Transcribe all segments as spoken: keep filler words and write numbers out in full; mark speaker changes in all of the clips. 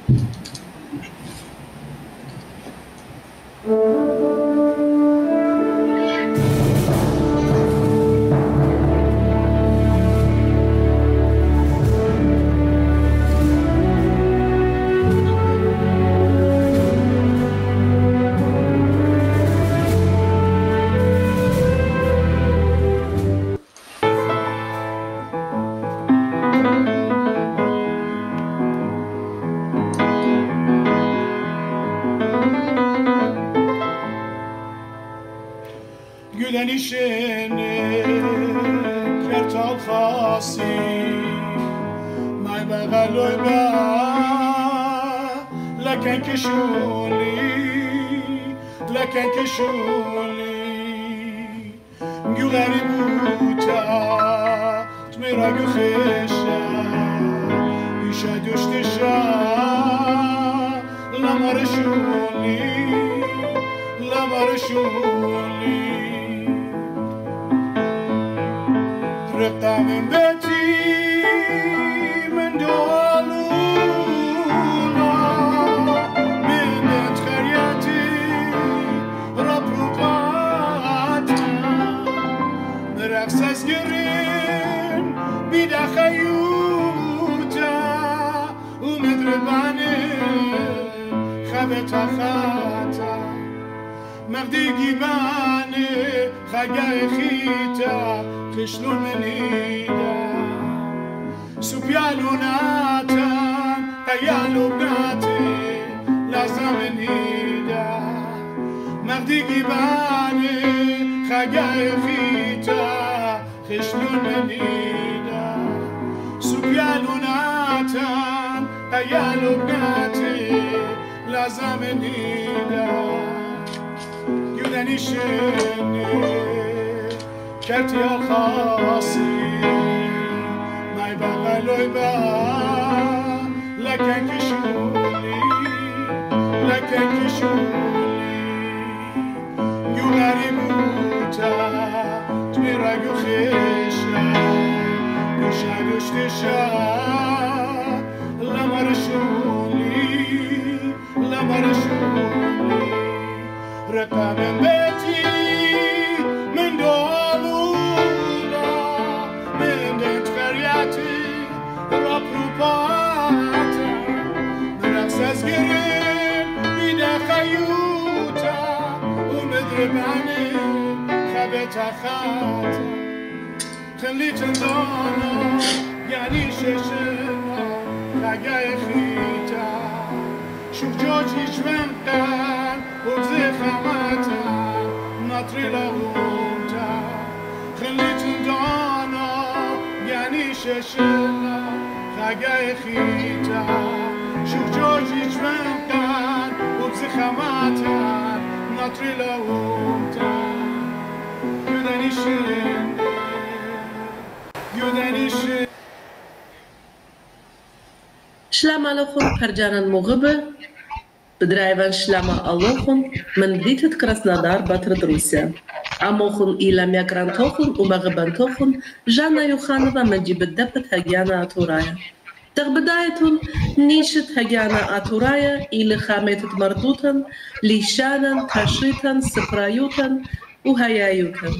Speaker 1: Shalom aleichem, Hagyana Atouraya, bedrijven Shalom aleichem, men dit het Krasnodar, Batrat Russia. Amochun ila miagrantochun, umagebantochun, Janna Yukhanova, men die bedepet Hagyana Atouraya. Ter bedayetun, nishet Hagyana Atouraya, ile chametet mardutan, lishanan, tashitan, seprayutan, uhayayutan.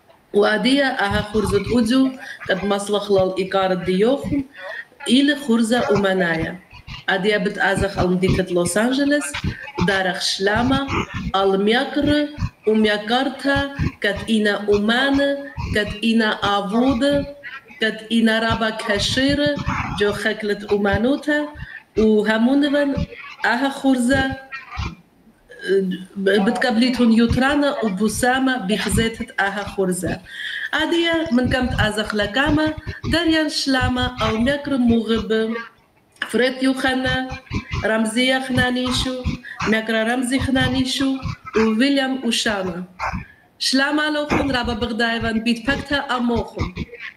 Speaker 1: Uadia aha churzet udu, kad maslachlal ikar diochun, ile churza umanaya. Adia bet azach al mdiket Los Angeles, darach shlama, al miakre, umiakarta, kat ina umane, kat ina avude, kat ina raba kashire, jo cheklet umanuta, u hamunevan aha churza, بتقبليتون يوترانا وبوسامة بخزيتة آها خورزة عادية من كمت أزخ لكامة داريان شلامة أو ميكر مغب فريد يوخانا رمزية خنانيشو ميكر رمزي خنانيشو وويليام أوشانا شلامة لوخن رابا بغدايفان بيت فكتا أموخن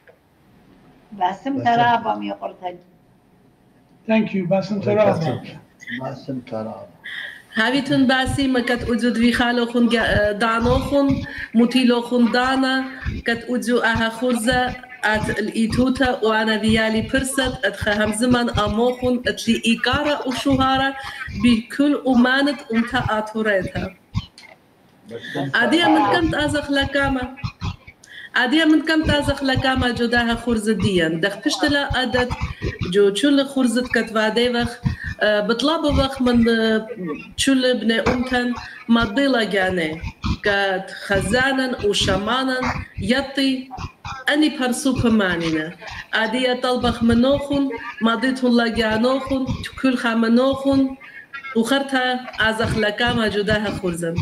Speaker 2: باسم ترابا ميقرتج
Speaker 3: Thank you باسم ترابا
Speaker 4: باسم ترابا
Speaker 1: هاویتون باسی مکت اوجود وی خالوخون دانوخون مطیلوخون دانا کت اوجو آها خورزه ات الإيتوتا وأنا ديالي برست أتخهم زمن أموخن أتلي إيقارة وشهارة بكل أمانة أمتا آتوريتها عادية من كم تأزخ لكامة عادية من كم تأزخ لكامة جداها خرزديا دخ بشتلا أدت جو شل خرزت كتفادي وخ بطلب وخ من شل بني أمتن مضيلة جاني كات خزانا وشمانا يطي أني برسو بمانينا عادية طلبخ منوخن مضيتهن لجانوخن كل خامنوخن وخرتها أزخ لكامة جداها خرزن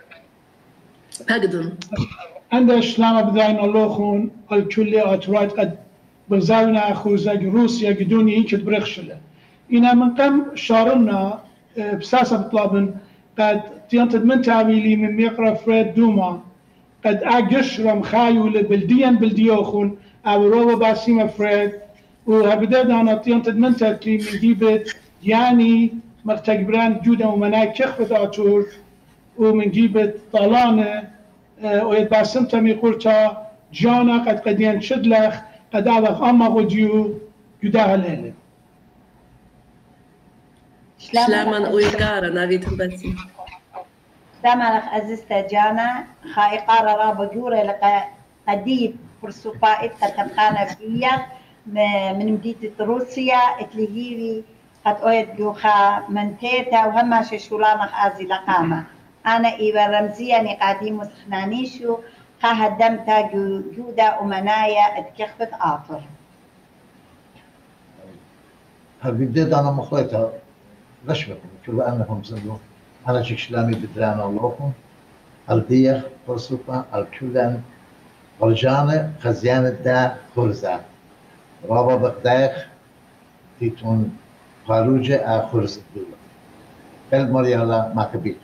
Speaker 1: هقدن
Speaker 3: عند شلام بداين اللوخون الكل أتراد قد بزاونا خوزج روسيا قدوني هيك برخشلة إنا من قم شارنا بساسة بطلابن قد تيانتد من تعبيلي من ميقرا فريد دوما قد أجش رم خايول بلديان بلديوخون أو روبا باسيما فريد وهبدأ أنا تيانتد من تعبيلي من جيبت يعني مرتقبران جودا ومناك شخفت آتور ومن جيبت طالانة ويتباسم تمي قرطا جانا قد قدين شدلخ قد أعلق أما غديو يداها ليلة
Speaker 1: شلاما ويقارا نبيتم بسي
Speaker 2: سلام لك أزيزتا جانا خائقارا رابا جورة لك قديد فرسوفائد قد تبقانا فيها من مدينة روسيا اتلهيري قد أويد جوخا منتيتا وهما ششولانا خازي لقامة أنا إيوا رمزية نقاديم خنانيشو خهدمتا جودة أمنايا اتكخفت آطر
Speaker 4: هالبداية أنا مخلطة غشبة كل أنهم زلوا أنا شكشلامي بدرانا اللوكم البيخ فرصوفا الكلان ورجانة خزيانة دا خرزة رابا بقدايخ تيتون خاروجة آخرز الدولة كل مريالا ما كبير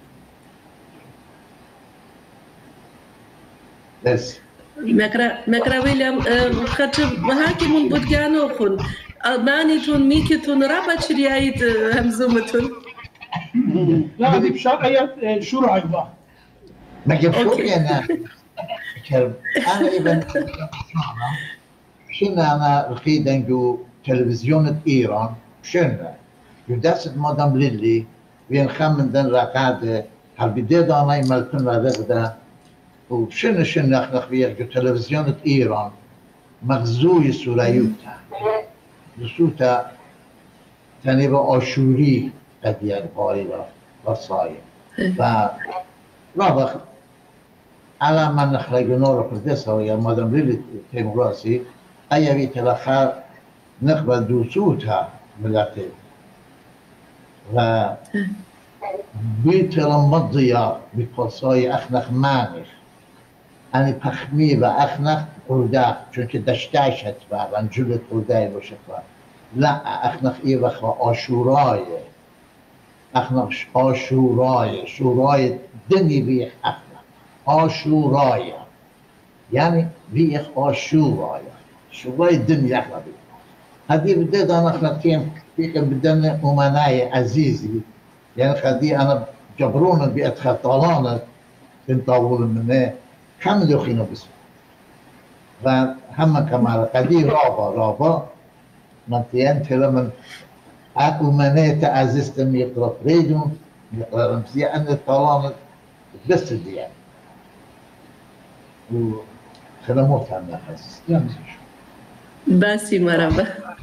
Speaker 4: بس
Speaker 1: مكرا مكرا ويليام خاطر هاكي من بودجانوخن مانيتون ميكيتون رابا شريايت همزومتون
Speaker 3: لا هذه بشرعية شورى عيبا
Speaker 4: ما جبشوك أنا أنا إبن شنا أنا رقيدا جو تلفزيون إيران شنا يدرس مدام ليلي وين خمن دن رقادة هالبداية أنا يملكون رقادة وشنا شنا أخنق بيه جو تلفزيون إيران مغزوي سوريوتا لسوتا تنبا آشوری قدیان پاری و صایم و رابخ على من نخرجنا رو پردسا و یا مادام ریلی تیموراسی ایوی تلخر نقبل دوسوتا ملته و بیت رمضیا بپرسای اخنق مانخ انی پخمی و اخنق قرده چون که دشتایشت و رنجولت قرده باشه لا اخنق ای وقت آشورای اخنق آشورای شورای دنی بیخ اخنق آشورای یعنی بیخ آشورای شورای دنی اخنق بیخ هدی بده دان اخنق تیم بیخ بدن امنای عزیزی یعنی خدی انا جبرون بیت خطالانت تنطاول منه كم دخينه بسم و هم كمال قدي رابا رابا منطيان تلا من أمنيت عزيزتم يقرأ فريدون يقرأ رمزية أن الطلانة بس ديان وخدموت عنا خاص
Speaker 1: باسي مرحبا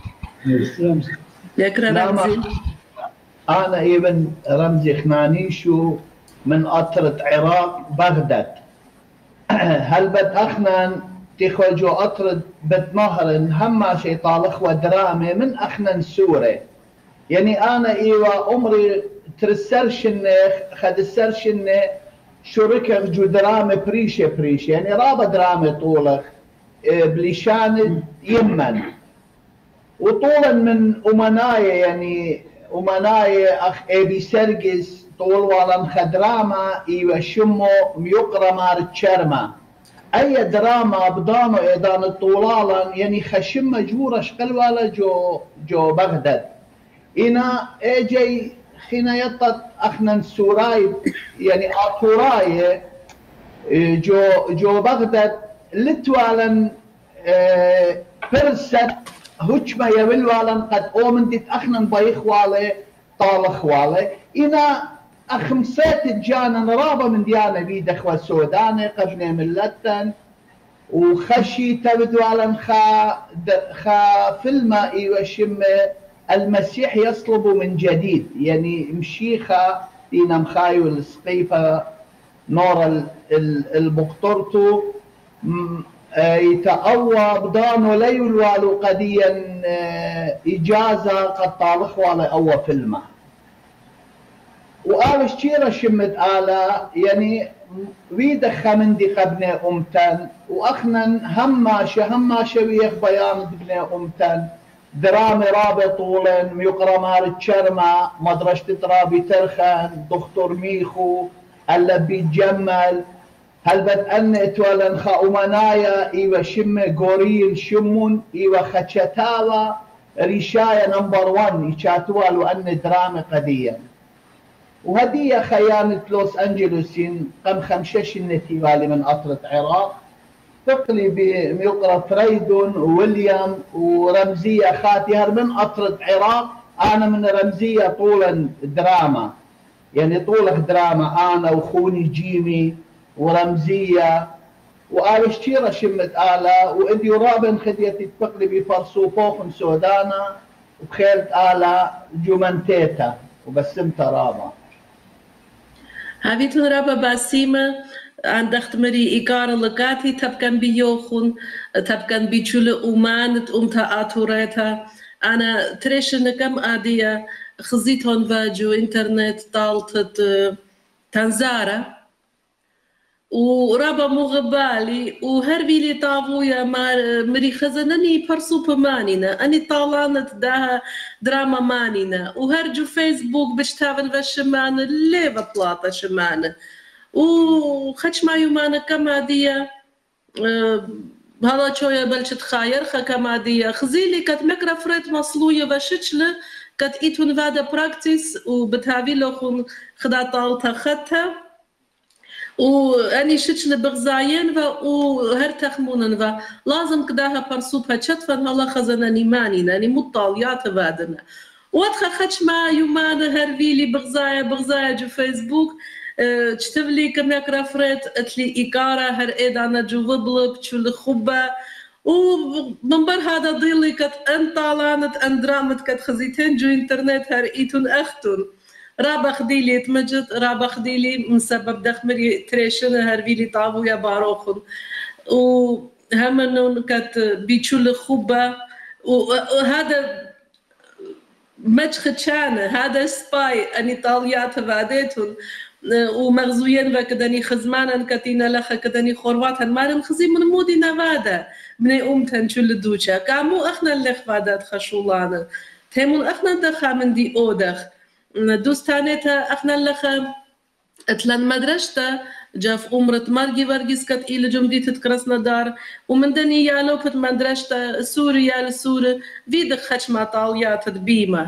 Speaker 1: يقرأ رمزي
Speaker 5: أنا ابن رمزي خنانيشو من أطرة عراق بغداد هل بد أخنان تخرجوا أطرد بد مهرن هما شي طالخ ودرامي من أخنان سوري يعني أنا إيوا عمري ترسرشن خد السرشن شركة جو درامي بريشة بريشة يعني رابا درامي طولخ بليشان يمن وطولا من أمناية يعني أمناية أخ أبي سرقس طول والم خدراما ايوا شمو ميقرا مار تشرما اي دراما بدانو ايضان الطولالا يعني خشم جورا شقل ولا جو جو بغداد انا اجي خينا يطت اخنا سوراي يعني اتوراي جو جو بغداد لتوالا فرست هجمة يولوالن قد أومن ديت أخنن بايخوالي طالخوالي إنا أخمسات الجانا رابا من ديانا بيد أخوة سوداني قبني ملتن وخشي تبدوالن خا خا فيلما إيوشم المسيح يصلب من جديد يعني مشيخة إنا مخايو السقيفة نور المقطرتو يتأوى بدانو ليل والو قديا إجازة قد طالخوا على أوى فيلمه وقال شتيرة شمت آلا يعني ويد خمندي قبني أمتن وأخنن هماشة هماشة ويخ بيان بني أمتن درامي رابي طولن ميقرا مار تشرما مدرسة ترابي ترخن دكتور ميخو هلا بيتجمل هل بتأني تولن خا أمنايا إيوة شمة غوريل شمون إيوة خشتاوا ريشايا نمبر وان يشاتوالو أن درامي قديا وهدية خيانة لوس أنجلوسين قم خمشش النتيوالي من أطرة عراق تقلي بميقرا فريدون وويليام ورمزية خاتي من أطرة عراق أنا من رمزية طولا دراما يعني طولك دراما أنا وخوني جيمي ورمزية وآل شتيرة شمت آلا وإدي رابن خديتي تقلي بفرسو فوخن سودانا وبخيرت آلا جومنتيتا وبسمت رابا
Speaker 1: هابيتون رابا باسيمة عندخت مري إيقار لقاتي تبكن بيوخن تبكن بيشول أمانت أمتا آتوريتا أنا تريشن آدية خزيتون فاجو إنترنت طالت تنزارة ورابا مغبالي وهربي لي طابويا مري خزنني برسو بمانينا أني طالانت دا دراما مانينا وهرجو فيسبوك بشتابن فالشمان اللي بطلاطة شمان وخدش ما يومانا كما ديا هلا شوية بلشت خاير خا كما ديا خزيلي كت مكرا فريت مصلوية وشتشل كت إيتون فادا براكتيس وبتهابي لوخون خدا طالتا خدتها وأني شتشل بغزاين وهر تخمونن لازم كداها برسوبها شتفن هلا خزناني مانينا يعني مطاليات فادنا وادخل خدش ما يومانا هربيلي بغزايا بغزايا جو فيسبوك تشتبلي كما كرافريت اتلي إيكارا هر إيدانا جو وبلب تشو لخبة ومن بر هذا ضيلي كت انطالانت اندرامت كت خزيتين جو انترنت هر إيتون أختون رابا خديلي تمجد رابا خديلي من سبب دخمري تريشن هر فيلي طابو يا باروخن وهمنون كت بيتشو لخبة وهذا مجخدشانة هذا سباي أني طاليات فاديتون ومغزوين وكدني خزمانا كتينا لخا كدني خورواتن مارن خزي من مودي نفادا بني أمتن شو لدوشا كامو أخنا اللخ فادات خشولانا تيمون أخنا دخا من دي أودخ دوستانيتا أخنا اللخا اتلان مدرشتا جاف عمرة مرقي ورقيس كت إلى جمدي تتكرسنا دار ومن دني يالو كت مدرشتا سوريا لسورة فيدخ خش ما طاليات بيما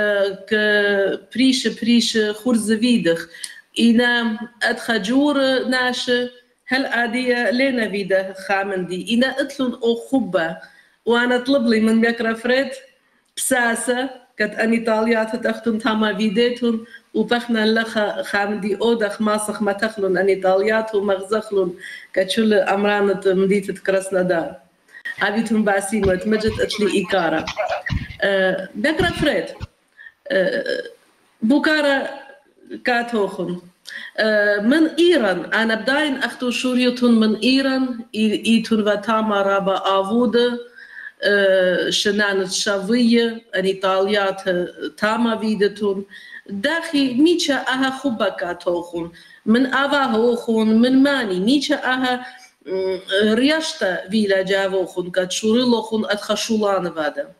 Speaker 1: كبريش بريش خورز فيدخ إنا أدخجور ناش هل عادية لينا فيدا خامندي إنا أتلون أو خبة وأنا أطلب لي من بيكرا فريد بساسة كت أني طاليات تختن تاما فيديتون وبخنا لخا خامدي أودخ ماسخ ما تخلون أني طاليات ومغزخلون كتشول أمرانة مديت تكرسنا دار عبيتون باسيمة تمجد أتلي إيكارا أه بيكرا فريد أه بوكارا كاتوخن أه من إيران أنا بداين أختو شوريتون من إيران إيتون وتاما رابا آوودة أه شنانة شاوية أني طاليات تاما فيدتون داخي ميشا أها خبا كاتوخن من أفا هوخن من ماني ميشا أها رياشتا فيلا جاوخن كاتشوريلوخن أتخشولان فادا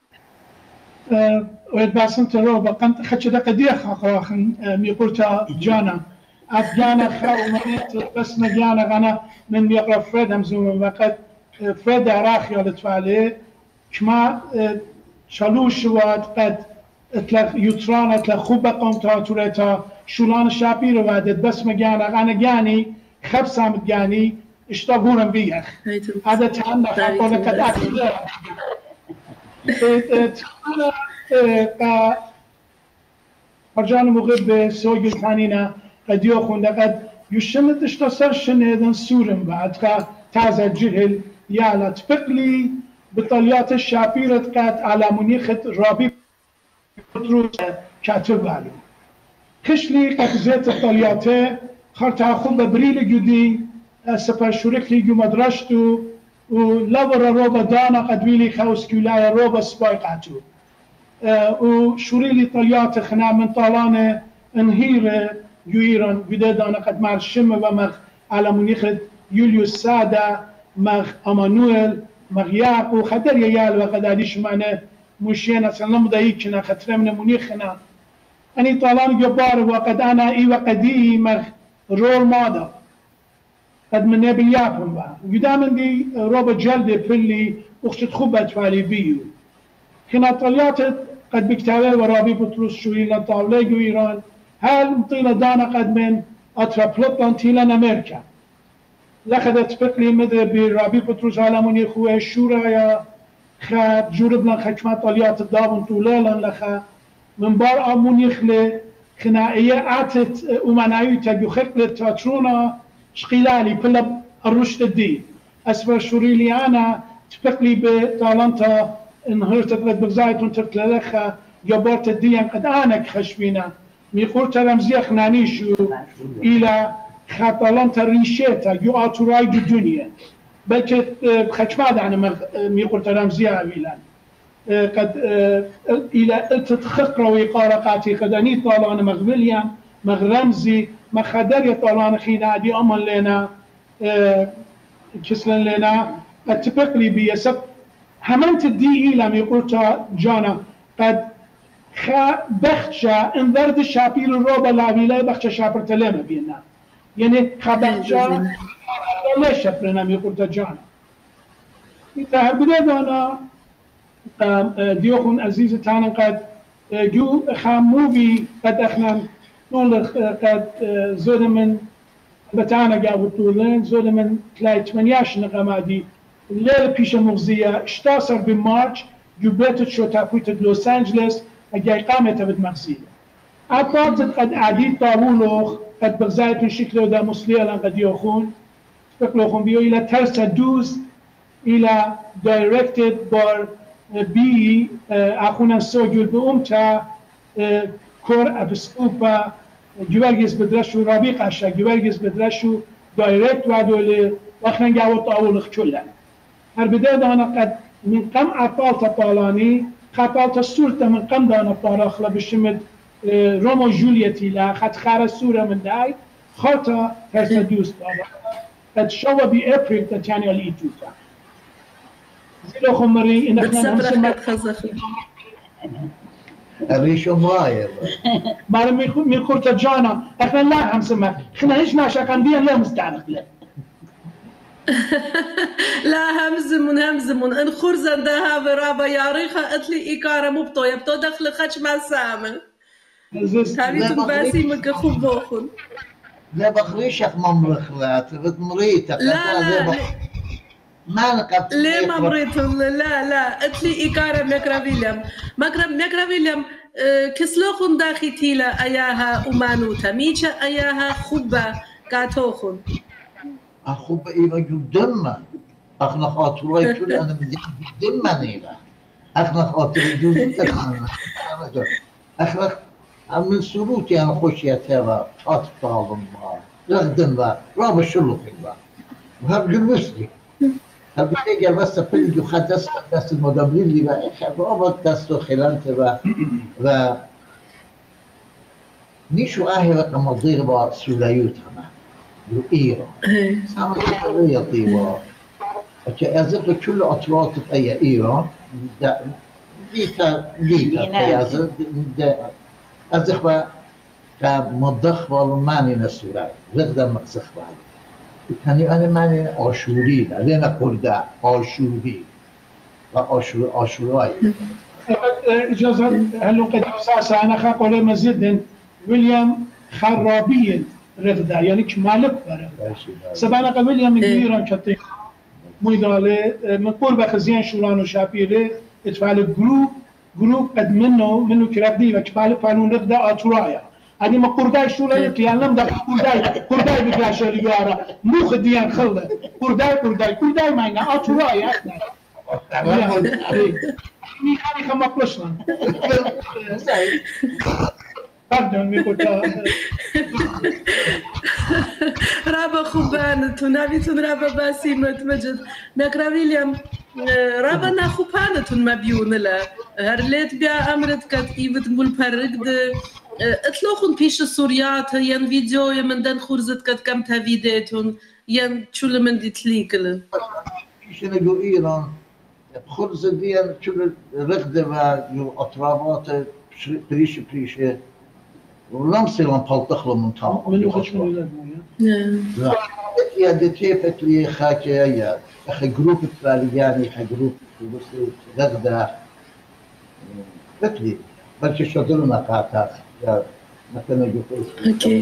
Speaker 3: ويد باسنت رو بقنت خدش دقة ديخ أخراخن ميقولتا جانا أفجانا خاو منيت بس مجانا غانا من ميقرا فريد همزوم وقد فريد عراخي لتفالي كما شالوش واد قد اتلخ يوتران اتلخ خوبا قمتا توريتا شولان شابير وادت بس مجانا غانا جاني خبسام جاني اشتاقونم بيخ هذا تهنا خاطر قد أكل تهنا فرجان مغرب سوق ثانينا قد يأخذ قد يشمت اشتصر شنيدن سورم بعد كا تازه جهل يالا تفقلي بطليات الشابيرة كات على منيخة رابي بطروس كاتب عليه خشلي قد زيت الطلياته خرطها خب بريل جدي سپر شوركلي جو مدرشتو ولور روبا دانا قد ويلي خوس كولايا روبا سبايقاتو وشوريلي طليات خنا من طالانه انهير جو ايران بده دانا قد مرشم ومغ على منيخة يوليوس سادا مغ امانويل مغ ياقو خدر يال وقد اديش معنا مشينا سلام دايكنا خطر من منيخنا اني طالان جبار وقد انا اي وقدي مغ رول مادا قد من نبياتهم بقى وقدام دي روبا جلدي بلي اخشت خوبت فالي بيو خنا طليات قد بكتابه ورابي بطروس شويلا طاولة جو ايران هل مطيلة دانا قد من اترابلوطان تيلان امريكا لخدت بقلي مدى برابي بطروس عالموني خوه الشورايا خد جوربنا خشمة طليات الدابن طوليلا لخا من بار اموني خلي خنائية اعتت امانايو تاقو خلق تاترونا شقيلالي بلا الرشد الدين اسفر شوريلي انا تبقلي بتالنتا انهرت قد بغزايتون ترتلخا جبرت الدين قد انك خشبينا ميقول رمزية خنانيشو الى خطالنتا ريشيتا يو اتوراي الدنيا بلكي بخشماد انا ميقول رمزية ويلان قد الى تتخقر ويقارقاتي قد اني طالان مغ ويليام مغ رمزي ما خدر طالان خينادي امن لنا كسلن لنا قد تبقلي بيسب همنت الدي إلى ميقول جانا قد خا بخشا انذرد شابيل الروبا لعبيلا بخشا شابر تلامة بينا يعني خا بخشا لا شابرنا ميقول جانا إذا بدأ أنا ديوخون عزيزة تانا قد جو خا موفي قد احنا نقول قد زود من بتاعنا قاعد طولين زود من تلاقي ثمانية نقمادي الليلة بيش مغزية اشتاصر بمارش جبتت شو تاكويت لوس أنجلس أجاي قامت بالمغزية أعتقد قد عديد طاولوخ قد بغزايت من شكله دا مصليا قد يوخون فكلوخون بيو إلى ترسا دوز إلى directed بار بي أخونا سوجل بأمتا كور أبسكوبا جوارجيز بدرشو رابيق عشا جوارجيز بدرشو دايركت وعدولي وخنا قاوة طاولوخ كلها هر بداية أنا قد من قم عطالة طالاني خطالة السورة من قم دانا طاراخلة بشمد رومو جوليتي لا خد خار السورة من داي خاطة هرسدوس طالا قد شوى بأبريل تتاني الإيتوتا زيلو خمري إن احنا
Speaker 1: بتسبرخ قد خزخي
Speaker 4: الريشو مراير
Speaker 3: مالا من خورتا جانا احنا لا هم سمع احنا هيش ناشا كان ديا لا مستعرق له
Speaker 1: لا همزمون همزمون ان خورزن ده ها رابا ياريخا اتلي إيكارا مبطو يبطو دخل خش مع سامن هابيتون باسي مكا خوب بوخون
Speaker 4: لا بخريشك ممرخلات بتمريتك
Speaker 1: لا لا
Speaker 4: ما نقبت
Speaker 1: ليه ما مريتهم لا لا اتلي إيكارا مكرا ويليام مكرا مكرا ويليام كسلوخون داخي تيلا اياها امانوتا ميشا اياها خوبا قاتوخون
Speaker 4: أخوب إيوة جدما أخنا خاطرة كل أنا بدي جدما إيوة أخنا خاطرة جدما أخنا من سروتي أنا خوشي أتابع خاطر طالب معاه لغدن بقى رابع شلوكي بقى وهب جلوسلي هب بتيجي بس بلجو خدست بس المدبرين اللي بقى رابع دستو خلانت بقى و نيشو آهي رقم مضير بقى سولايوت خنا إيران سامع قضية طيبة أزق كل أطراف أي إيران ديتا ديتا أزق أزق كمضخ والماني نسوري غدا مقصخ بعد كان أنا ماني آشوری لنا كردا آشوری و آشور آشورای
Speaker 3: إجازة هلو قد أساس أنا خاقول مزيد ويليام خرابي رغده يعني كمالك برغده سبانا قبل يوم يجيران كتير ميداله من قرب خزيان شولان وشابيله اتفعل جروب جروب قد منه منه كرابدي وكفال فانون رغده آتورايا هذه ما قرداي شولان تيانم ده قرداي قرداي بكاشر يارا مو خديان خلده قرداي قرداي قرداي ماينا آتورايا مي خاني خما بلشنا Pardon, mi kuta.
Speaker 1: رابا خوبانتون نبیتون رابا باسیمت مجد نکرا ویلیام رابا نخوبانتون مبیون لا هرلیت بیا امرت کت ایوت مول پرگد اطلاقون پیش سوریات ین ویدیو من دن خورزت کت کم تا ویدیتون ین چول من دیت لیکل
Speaker 4: پیش نگو ایران خورز دیان چول رغده و یو اطرابات پریش پریشه ولمسي لما بلطخ له من طاقة
Speaker 3: منو خش من ولاد
Speaker 4: لا يا دتيفت لي خاكي يا اخي جروب الثالياني اخي جروب بس غدا بتلي بلكي شغلنا قاطع يا مثلا يقول
Speaker 1: اوكي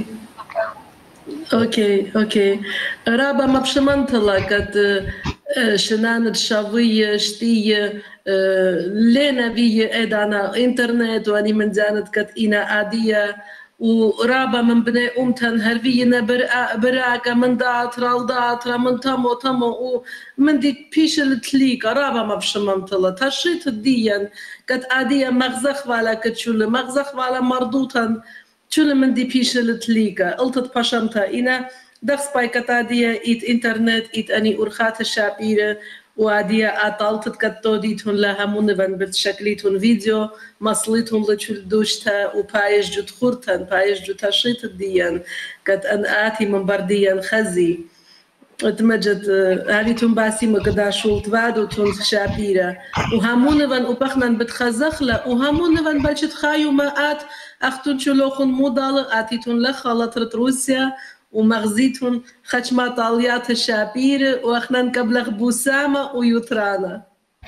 Speaker 1: اوكي اوكي رابا ما بشمنطلة قد شنان الشاوية شتية لينا بيه ادانا انترنت واني من زانت قد انا عادية ورابا من بني أمتن هرفينا براكا من داترا وداترا من تمو تمو ومن دي بيش التليكا رابا ما بشمنطلة تشريط الديان قد عادية مغزخ والا كتشول مغزخ والا مردوطا شول من دي بيش التليكا قلتت بشمتا إنا دخس باي كتادية إيت إنترنت إيت أني أرخات الشابيرة وعادية أطالتت كتوديتون لها منبن بتشكليتون فيديو مصليتون لشول دوشتا وبايش جو تخورتن بايش جو تشريط الديان كت أن آتي من برديان خزي اتمجد هاليتون باسي مقدا شولت وادوتون شابيرة وهامونبن وبخنن بتخزخلة وهامونبن بلشت خايو ما آت أختون شلوخن مودال آتيتون لخالطرت روسيا ومغزيتهم خشمة طاليات الشابير واخنان قبل بوسامة ويوترانا.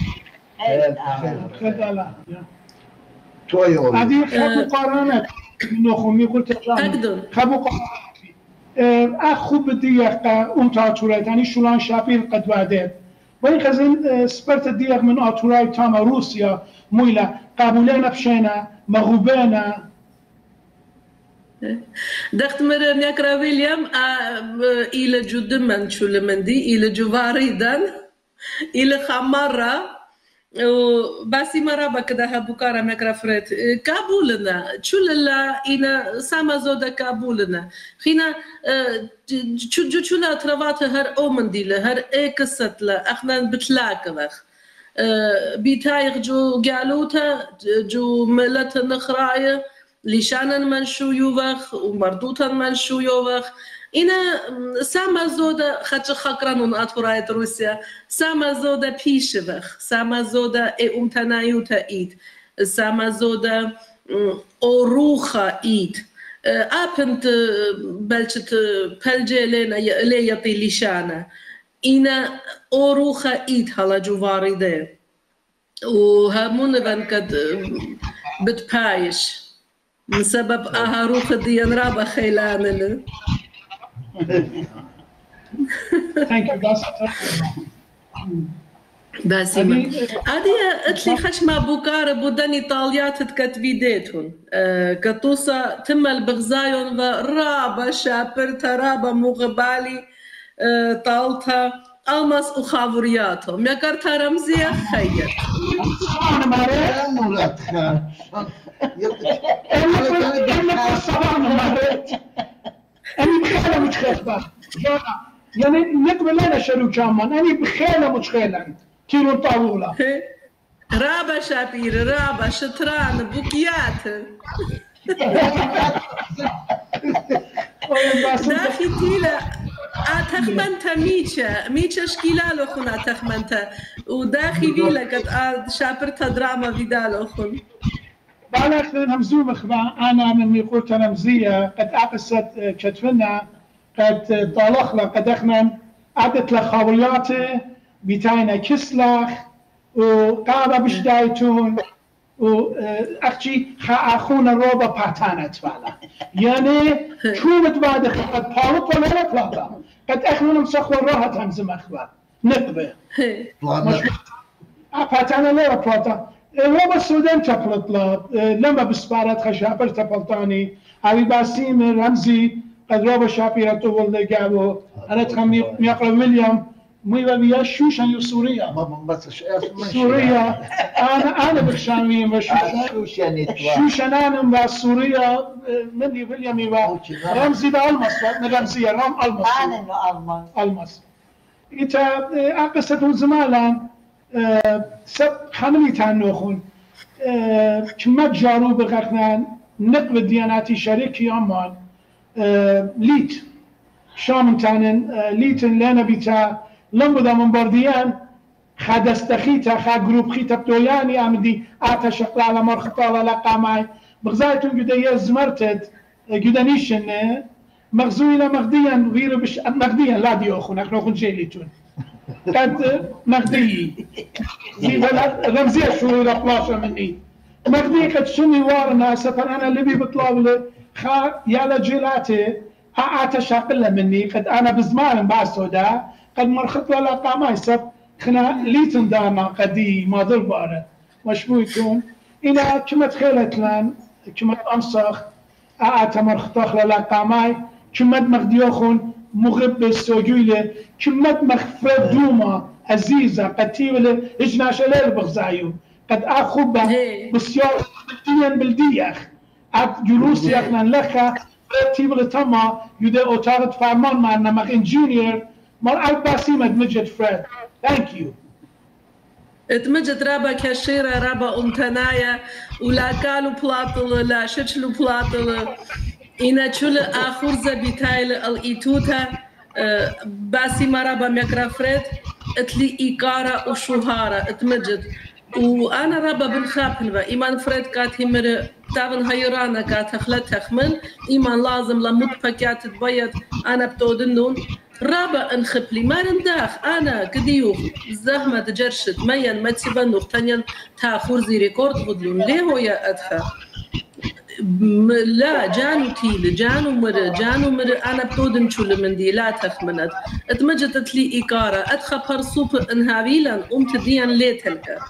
Speaker 3: هذه خب مقارنة نخومی قلت
Speaker 1: أقدم.
Speaker 3: خب مقارنة أخو بديك أمت آتوراي يعني شولان شابير قد وعدت. وين خزين سبرت ديك من آتوراي تام روسيا مويلا قابولنا بشينا مغوبنا.
Speaker 1: دخت مرة نكرا ويليام إلى جو دمن شو لمندي إلى جو واردن إلى خمرة وباسي مرة بكده بكرة نكرا فريت كابولنا شو للا إنا سما زودا كابولنا خينا شو جو شو لا تروات هر أومندي له هر إيه قصة له أخنا بتلاك وخ بيتايق جو جالوتا جو ملت نخراية لشانن من شو يوخ ومردوتن من شو يوخ إنا سما زودا خدش خكرانون أتوراية روسيا سما زودا بيشوخ سما زودا إي أمتنايوتا إيد سما زودا أوروخا إيد أبنت بلشت بلجي لنا لي يطي لشانة إنا أوروخا إيد هلا جواري ده وهامون بان قد بتبايش من سبب أهاروخ ديان رابا خيلان
Speaker 3: Thank you, that's
Speaker 1: باسمة هذه اتلي خشمة بوكار بودني طاليات تكتبي ديتون كتوسا تم البغزايون ورابا شابر ترابا مغبالي طالتها ألمس وخابرياتو ميكرتها رمزية خير
Speaker 3: أنا مريت
Speaker 4: مرات خان
Speaker 3: أنا صباح مريت أنا بخيلة متخيلة يعني نقبل لنا شنو كمان أنا بخيلة متخيلة كيلو طاولة
Speaker 1: رابا شابير رابا شطران بوكيات داخي تيلا أتخمنت ميتشا ميتشا شكيلالو خون أتخمنت وداخي بيلا قد شابرتا دراما فيدالو خون
Speaker 3: بالك همزوم اخبار انا من قلت رمزيه قد اقصت كتفنا قد طالخنا قد اخنا عدت لخاوياته بتاينا كسلخ وقابا بشدايتون واختي اخونا روبا باتانا تبالا يعني شو متبادخ قد طالب ولا لا بلاطة قد اخنا نمسخ وراها تنزم اخبار نقبه مش فاتانا لا بلاطة هو بالسودان تبلط لما بسبارات خشابر تبلطاني ابي باسيم رمزي قد روبا شابيرته ولا جابو انا تخمي يقرا ويليام مي بيا شوشان سوريا
Speaker 4: ما بس
Speaker 3: سوريا انا انا بخشانوي مش
Speaker 4: شوشان
Speaker 3: شوشان انا سوريا مني ويليام رمزي ده المس رمزي رام المس
Speaker 2: انا المس
Speaker 3: المس انت اقصد زمالا سب خمني تانوخون كما جارو بغخنان نقب دياناتي شريكي امان ليت شامن تانن ليتن لنا بيتا لمبدا من برديان خد استخيتا خا جروب خيتا بتولاني امدي اتا شقلا على مرخطالا لقاماي بغزايتون قد يزمرتد قد نيشن مغزوينا مغديا غير بش مغديا لا ديوخون اخنا خون جيليتون قد مغدي رمزيه شو رابلاشا مني مغدي قد شني وارنا سفر انا اللي بيطلب خا يالا جيلاتي اتا شاقله مني قد انا بزمان باسودا قد مرخط ولا قاماي سب خنا ليتن داما قدي ما ضرباره مشبو يكون إنا كما تخيلت لان كما أمسخ أعطى مرخطاخ لا قاماي كما مغديوخون مغرب السوجيله كما مغفرد دوما عزيزة قتيبة إجناش ليل بغزايو قد أخوبة بسيار بلديا بلديخ أب جلوسي أخنا لخا قتيبة تما يدي أوتارت فارمان معنا مغ إنجينير مال ألباسي مدمجد فريد Thank you.
Speaker 1: اتمجد رابا كشيرة رابا أمتنايا ولا كانوا بلاطل لا شتلو بلاطل إنا شل آخر زبيتايل الإيتوتا باسي مرابا ميكرا فريد اتلي إيكارا وشوهارا اتمجد وأنا رابا بنخابنبا إيمان فريد كات همر تابن هيرانا كات خلت تخمن إيمان لازم لموت باكيات تبيض أنا بتودنون رابا انخبلي ما رنداخ أنا كديوخ زهمة جرشت ميان ما تسيبان نختنين تاخور زي ريكورد غدلون ليه هو يا أدخى لا جانو تيل جانو مر جانو مر أنا بتودن شول من دي لا تخمنت اتمجدت لي إيكارا أدخى برسوب انهاويلا أمت ديان ليتلك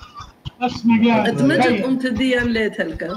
Speaker 1: اتمجد أمت ديان ليتلك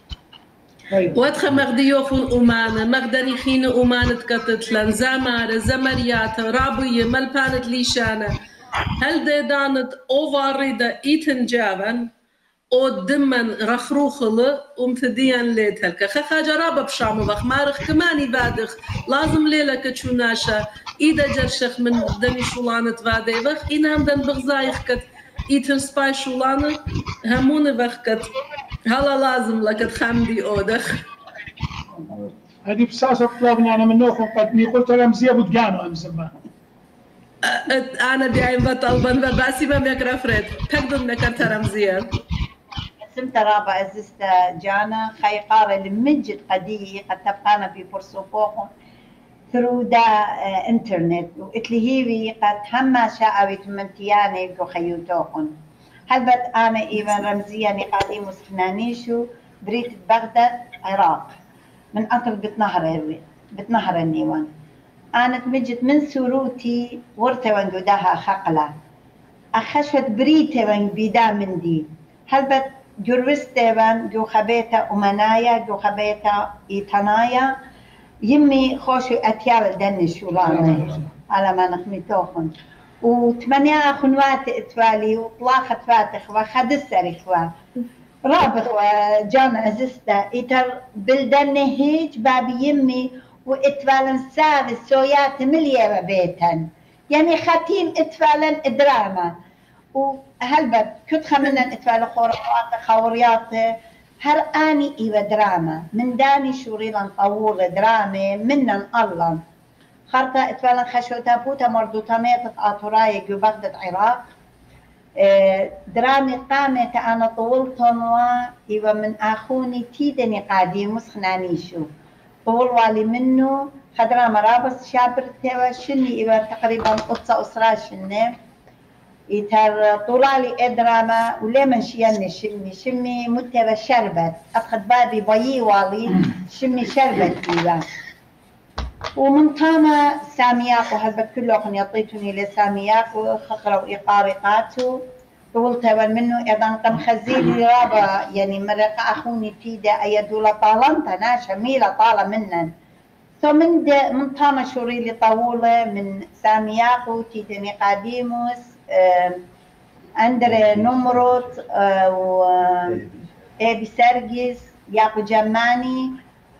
Speaker 1: وادخل مغديوخون أمانة مغدني خين أمانة كتتلن زمارة زمريات رابية ملبانت ليشانة هل دي دانت أوفاريدا إيتن جابن أو دمن رخروخلة أمتديان ليتهلك خخاجة رابا بشامو بخ مارخ كماني بادخ لازم ليلة كتشوناشا إيدا جرشخ من دني شولانة فادي بخ إنام دن بغزايخ كت إيتن سباي شولانة همون بخ كت هلا لازم لك تخمدي أودخ
Speaker 3: هذه بساسة طلبني أنا من نوخ قدني قلت رمزية بتقانو أمزما
Speaker 1: أنا دايم بطلبن باسي ما بيقرأ فريد تقدم نكرت رمزية
Speaker 2: سمت رابع عزيزتا جانا خيقارة لمجد قديه قد تبقانا في فرصوفوهم ثرو دا انترنت وقتلي هيوي قد هما شاء ويتمنتياني بو خيوتوخن هلبت أنا إيفان رمزية نقادي خنانيشو بريت بغداد عراق من أطل بتنهر بتنهر النيوان أنا تمجد من سروتي ورثة وانجودها خقلة أخشت بريتة وان بيدا من دي هلبت جروستة وان جو خبيتا أمنايا جو خبيتا إيتانايا يمي خوشو أتيال دني شولاني على ما نخميتوخن وثمانية أخوات إتوالي وطلاقة فاتخ وخدسر إخوة رابط وجان عزيزتا إتر بلدن هيج بابي يمي وإتفالن سار السويات مليا بيتن يعني خاتين إتفالن دراما وهلبت كنت خمنا إتفال خوريات خوريات هر آني إيوة دراما من داني شوريلا طول درامي منن الله خرطة إتفالن خشوتا بوتا مردوتا ميتت آتورايا جو بغداد عراق درامي قامت أنا طولتن وإيوة من أخوني تيدني قادي خنانيشو طول والي منه خدرا مرابص شابرتها شني إيوة تقريبا قصة أسرة شنة يتر طولالي إدراما ولا من شيئا شمي شمي متبا شربت أخذ بابي بيي والي شمي شربت إيوان ومن قام سامياق وهذا كله يعطيتني لسامياق وخقروا إقارقاته طولتها منه أيضا كم خزيلي رابا يعني مرق أخوني تيدا أي دولة طالنتا ناشا ميلا طالة منن ثم من من قام شوري لي طولة من سامياق تيدني قاديموس أندري نمرت وإبي سرجس ياقو جماني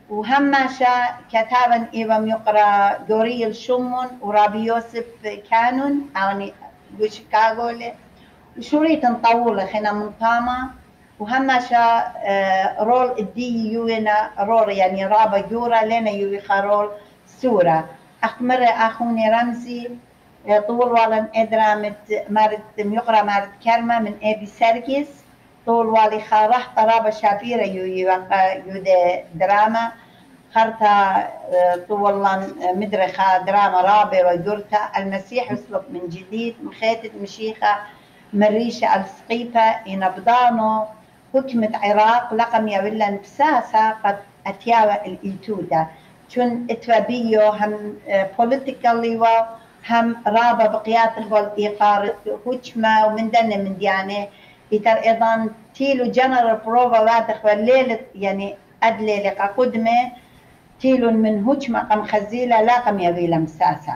Speaker 2: وهماشا كتابا إيوام يقرأ دوري الشمون ورابي يوسف كانون يعني بشيكاغو وشوريت نطولة خنا منطامة وهماشا رول الدي يوينا رول يعني رابا جورا لنا يويخا رول سورة أخمر أخوني رمزي طول والن إدرامت مارد يقرأ مارد كرمة من أبي سركيس طول والي خارح طرابة شابيرة يويوقا يودي دراما خرطة طولن مدرخة دراما رابع وجرتا المسيح يسلط من جديد مخيتة مشيخة مريشة السقيفة إنبضانو حكمة عراق لقم يولن بساسة قد أتياوى الإيتودة شون اتوابيو هم بوليتيكالي هم رابا بقياته والإقارة حكمة ومن دنة من ديانة إتر أيضا تيلو جنرال بروفا وادخ والليلة يعني أدلي لقا قدمة تيلو من حكمة قم خزيلة لا قم يويل مساسة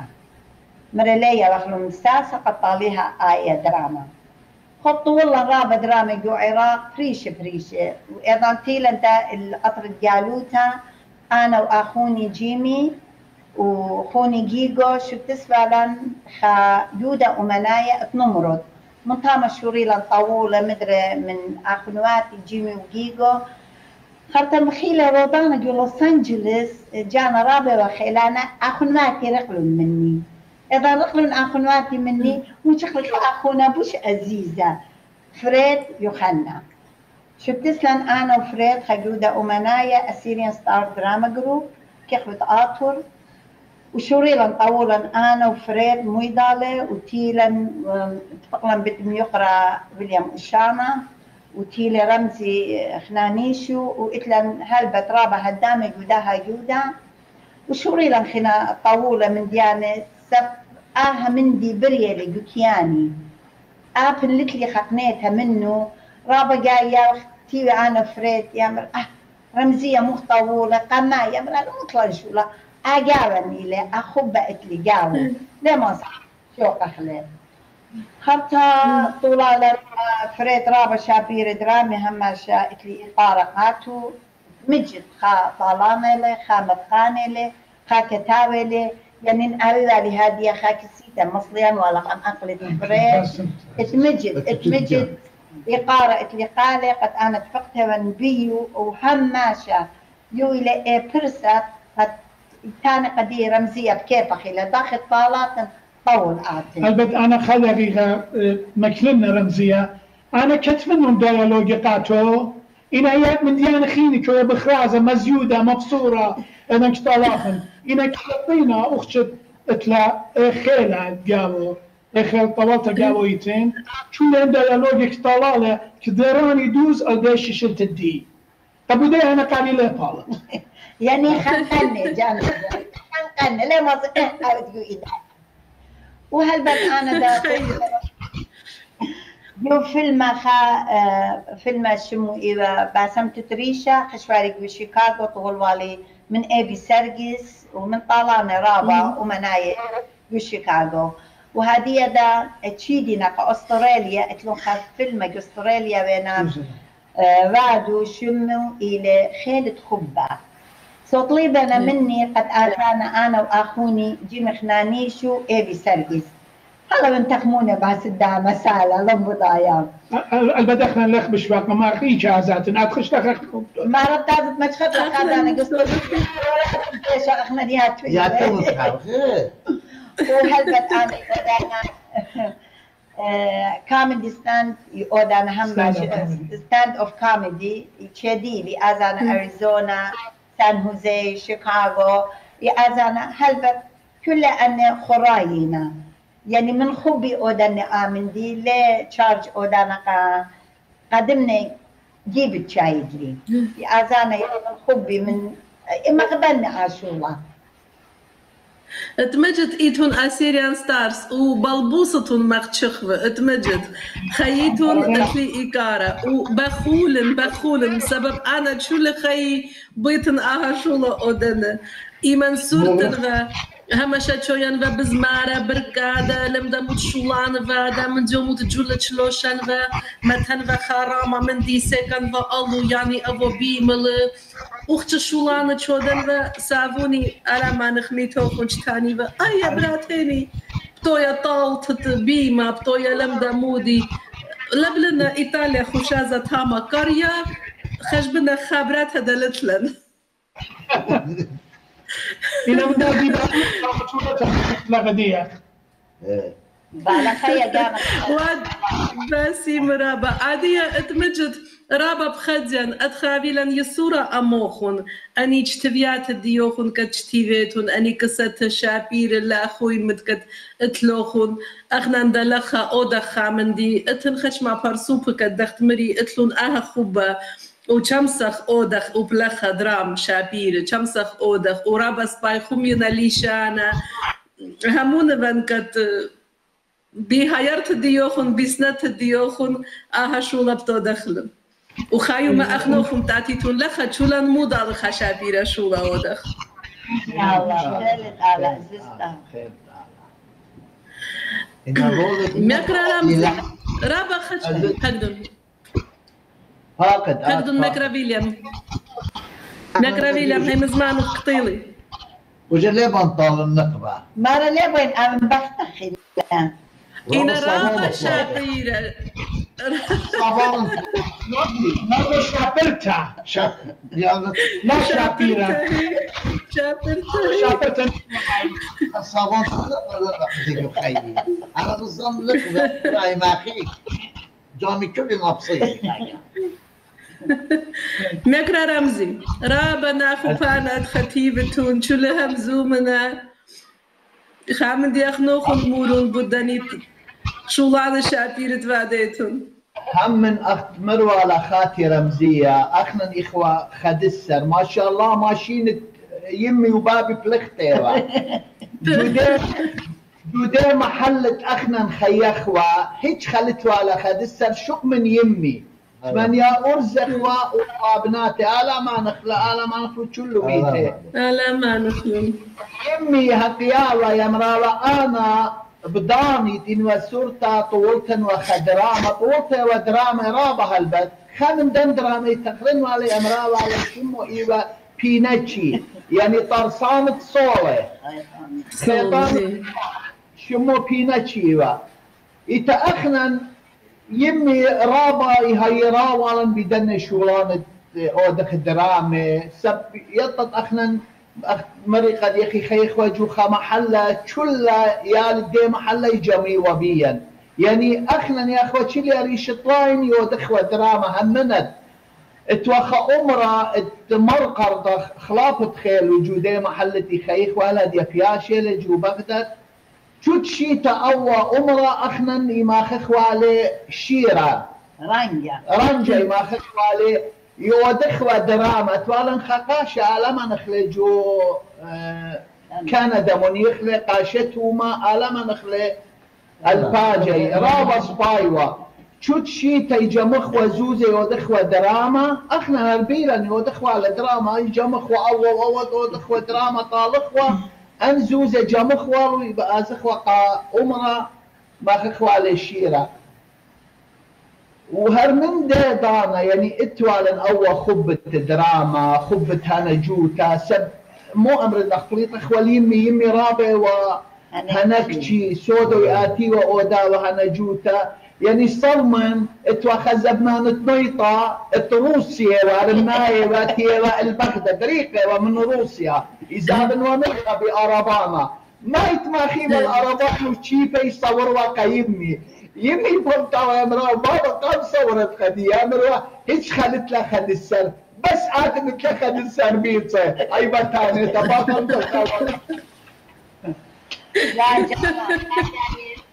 Speaker 2: مرلية وخلو مساسة قد طاليها آية دراما خطوا والله رابا دراما جو عراق فريشة فريشة وأيضا تيل أنت القطر الجالوتا أنا وأخوني جيمي وخوني جيجو شو بتسفلا خا يودا أمنايا اتنمرض من طامة شوريلا طولة مدري من أخواتي جيمي وجيجو خرطة مخيلة روضانا جو لوس أنجلس جانا رابع وخيلانا أخواتي رقلون مني إذا رقلون أخواتي مني وشخلك أخونا بوش عزيزة فريد يوخنا شو بتسلن أنا وفريد خجودة أمنايا Assyrian Stars Drama Group كيخوة آطر وشوريلا طولا أنا وفريد مويدالة وتيلا اتفقنا بدهم يقرأ ويليام أوشانا وتيلا رمزي خنانيشو وإتلا هلبة رابع هدامة جوداها جودا وشوريلا خنا طولة من ديانة سب آها من دي برية لجوكياني آب اللي خقنيتها منه رابع جاية تيوي أنا فريد يامر آه رمزية مخطولة قما يامر أنا مطلع شو لا أجاوني له أخبأت لي جاو لما صح شو قخله خرطة طولة فريد رابع شابير درامي هم شاءت لي إقارقاتو مجد خا طالانة له خا مبخانة له خا كتابة له يعني نقرر لهذه خا كسيتة مصليان ولا قم أقلد فريد اتمجد اتمجد إقارة اتلقالة قد أنا اتفقتها ونبيو وهم ماشا يو إلى برسات قد كان قدي رمزية بكيف أخي داخل طالات طول آتي
Speaker 3: البته أنا خلقيها مكلمنا رمزية أنا كتب منهم ديالوج قاتو إن هي من ديان خيني كوي بخرازة مزيودة مبصورة أنا كتالافن إن كتلطينا أخشد إتلا خيلة قالوا خيل طولت قالوا يتين شو لهم ديالوج كتالالة كدراني دوز أو ديش شلت الدي طب ودي أنا قالي له طالت
Speaker 2: يعني خنقني جانا خنقني ليه ما تقول إذا وهالبد أنا دا جو فيلم خا فيلم شمو إيوه باسمت تريشة خشواري جو شيكاغو طول والي من أبي سرجس ومن طالانة رابا ومناي جو شيكاغو وهذه دا تشيدنا كأستراليا اتلون خا فيلم جو أستراليا بينا وادو شمو إلى خالد خبة طلبنا مني قد آتانا أنا وأخوني جيم خنانيشو أبي سرقس هلا بنتخمونا بس الدعم مسالة لم بضايا
Speaker 3: البدخنا نلخ بشباك ما أخي جازات نادخش لك
Speaker 2: ما ربط هذا ما تخد لك هذا أنا قصة إيش أخنا ديها توي
Speaker 4: يا توي
Speaker 2: وهلبت أنا أنا كوميدي ستاند يودانا هم ستاند أوف كوميدي يشدي لي أزانا أريزونا سان هوزي شيكاغو يأذانا هلبت كل أن خراينا يعني من خبي أودنا آمن دي لا تشارج أودنا قا قدمنا جيب الشاي لي أزانا يعني من خبي من إما قبلنا عاشولا
Speaker 1: اتمجد ايتون اسيريان ستارز وبلبوصتون مختشخوة اتمجد خيتون اتلي ايكارا وبخولن بخولن بسبب انا تشولي خي بيتن اها شولا اودنا ايمن سورتن همشا شويان و بزمارة بركادة لمدا موت شولان و دا من جو موت جولة شلوشان و متن و خارامة من دي سيكن و ألو يعني أبو بيمل أخت شولان شودن و سافوني على ما نخميتو خنش تاني و أي براتيني بطويا طالت بيما بطويا لمدا مودي لبلنا إيطاليا خوشازة تاما قرية خشبنا خابرات هدلتلن
Speaker 3: إلى من هذه لا غدية.
Speaker 2: بالخير جامع.
Speaker 1: واد باسي مرابا عادية اتمجد رابا بخديان أتخابيلا يسورة أموخون أني اجتبيات الديوخون كتشتيفيتون أني كسات شابير اللي أخوي متكت اتلوخون أخنا ندلخا أودخا من دي اتنخش مع برسوبك الدخت مري اتلون أها خوبا وشمسخ أودخ وبلخ درام شابير شمسخ أودخ ورابا سباي خمينا ليشانا همون بنكت بهايرت ديوخن بسنت ديوخن آها شولا بتو دخل وخايو ما أخنوخن تاتيتون لخا شولا مودا لخا شابير شولا أودخ
Speaker 2: الله خير على زستا
Speaker 1: مكرا رمزي رابا خش هقدن
Speaker 5: هاقد
Speaker 1: هقدن مكرا ويليام مكرا ويليام هي مزمان قطيلي
Speaker 4: وجا بنطال النقبة
Speaker 2: مرة ليبين أنا بفتخي الآن
Speaker 1: إنا رابا شابيرة
Speaker 4: صابون
Speaker 3: مرة شابرتها لا شابيرة
Speaker 1: شابرتها
Speaker 3: شابرتها
Speaker 4: الصابون ديك خيي أنا بالضبط لك راي ما أخيك جامي كل مبسيط
Speaker 1: مكرا رمزي رابا ناخو فانات خطيبتون شو لهم زومنا خامن دي أخنوخن مورون بدني شولان شابير تواديتون
Speaker 5: هم من أخت مروة لخاتي رمزية أخنا إخوة خدسر ما شاء الله ماشيين يمي وبابي بلختيوة جودي جودي محلة أخنا خيخوة هيج خلتوا على خدسر شق من يمي من يا أرزخوة وابناتي ألا ما نخلى ألا ما نخلى كله بيتي
Speaker 1: ألا ما نخلى
Speaker 5: يمي هقياوة يا مراوة أنا بداني دين وسورتا طولتا وخدرامة طولتا ودرامة رابة هالبت خانم دن درامة تقرن والي أمراوة على شمو إيوة بيناتشي يعني طرسانة صولة خيطان شمو بيناتشي إيوة إتأخنا يمي رابا يهيرا والا بدن شولانة أودخ درامة سب يطط أخنا مريقة يا أخي خيخ وجوخا محلة شلا يا لدي محلة جمي وبيا يعني أخنا يا أخوة شلي أريش طلاين يودخ ودراما همنت اتوخى أمرا اتمرقر خلافة خيل وجودي محلتي خيخ ولا دي فياشي لجو بغداد شوت شيتا أوا أمرا أخنا يماخخ والي شيرا
Speaker 2: رانجا
Speaker 5: رانجا يماخخ والي يودخ ودراما توالا خقاشة علما نخلجو آه كندا منيخ قاشتهما علما نخلي الباجي رابا سبايوا شوت شيتا يجمخ وزوزي يودخ ودراما اخنا هربيلا يودخ على دراما يجمخ وأول أول يودخ ودراما طالخوا انزوزي جمخ والو يبقى ازخ وقا امرا ماخخ على الشيرة وهرمن ده دانا يعني اتوالا أول خبة دراما خبة هنا جوتا سب مو أمر الأخليط أخوال يمي يمي رابع وهنكشي سودو ياتي وأودا وهنا جوتا يعني صلمن اتوا خزبنا نتنيطة الروسيا وارمناي واتيوا البغداد ريقة ومن روسيا إذا بنواملها بأرابانا ما يتماخيم الأرابان وشيبه يصور واقع يمي يمي بمتاوى يا مروة بابا قام صورت خدي يا مروة هيش خلت لها خد السر بس عاتمت لها خد السر بيتسا أي بطاني تباطل تصور
Speaker 2: لا جانا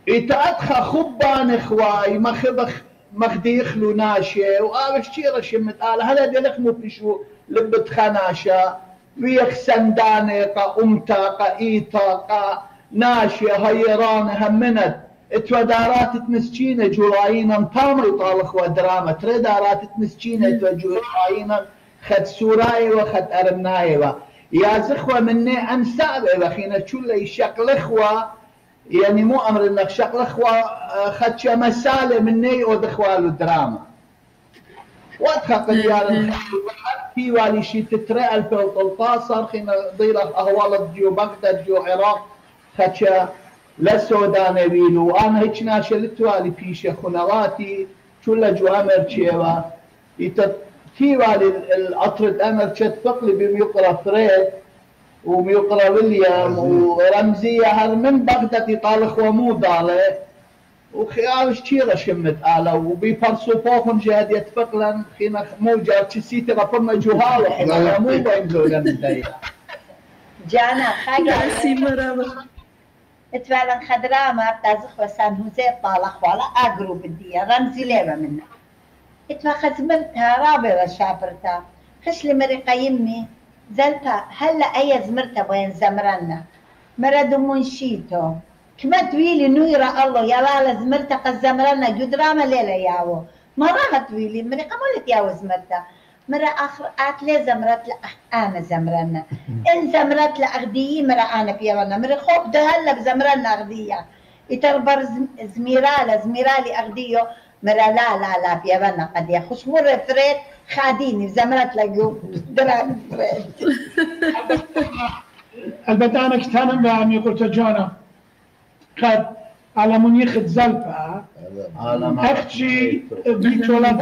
Speaker 5: إتأدخى خبان إخواي مخبخ مخدي يخلو ناشة وآبش شيرة شمت آل هلا دلخ مبشو لبت خناشة ويخ سندانة قا أمتا قا إيتا قا ناشة هيرانة همنت اتودارات مسكينة جوراينا مطامر يطالخ ودراما تردارات مسكينة اتوجوراينا خد سوراي وخد أرمناي يا زخوة مني أنسابة وخينا تشولي الشكل إخوة يعني مو أمر إنك شكل إخوة خدش مسالة مني ودخوالو دراما وادخل ديال في والي شي تترى ألفين وثلاثة عشر خينا ضيرة أهوال ديو بغداد ديو عراق خدش للسودان بيلو أنا هيك ناشلت والي بيشة خنواتي كل جوامر تشيوا في والي الأطرد أمر تشتفق لي بميقرا فريد وميقرا ويليام ورمزية هذا من بغداد يطالخ ومو ضالة وخيال شتيرة شمت آلا وبيفرسوا فوقهم جهد يتفق لن خينا مو جاب تسيتي غفرنا جهالة حنا مو بينزو لن
Speaker 2: جانا خاقا
Speaker 1: سيمرا
Speaker 2: اتفعلا خدراما بتازخ وسان هوزي طالخ ولا اقرو بدي رمزي ليبا منها اتفا خزمرتها رابع وشابرتها خش لي مريقة يمي زلتها هلا اي زمرتها وين زمرنا مردو منشيتو كما تويلي نويرة الله يا لالا زمرتها قد زمرنا قدراما ليلة ياو مرة تويلي مريقة مولت ياو زمرتها مرة آخر آت لي زمرت لأ أنا زمرنا إن زمرت لأغدية مرة أنا بيرنا مرة خوب ده هلا بزمرنا أغدية يتربر زميرالة زميرالي أغدية مرة لا لا لا بيرنا قد يخش مرة فريد خاديني زمرت لقو دراني فريد
Speaker 3: البته أنا كتانم بعمي قلت جانا قد على منيخ زلفة أختي بيتولد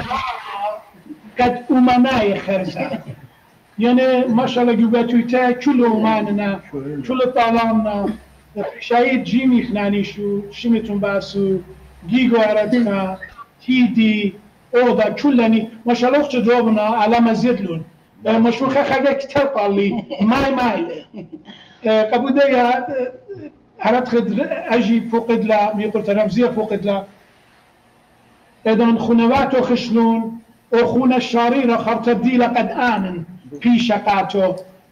Speaker 3: قد أمناي خرزة يعني ما شاء الله جوباتويتا كله أماننا كله طالعنا شايد جيمي خنانيشو شمتون باسو جيجو أردنا تيدي أودا كلني ما شاء الله أختي جوابنا على مزيدلون مشوخة خلق كتير طالي ماي ماي قبوده يا هرت خد أجي فوقد لا ميقولت رمزية فوقد لا إذن خنواتو خشلون أخونا الشريرة خر تبديل قد آمن في شقاته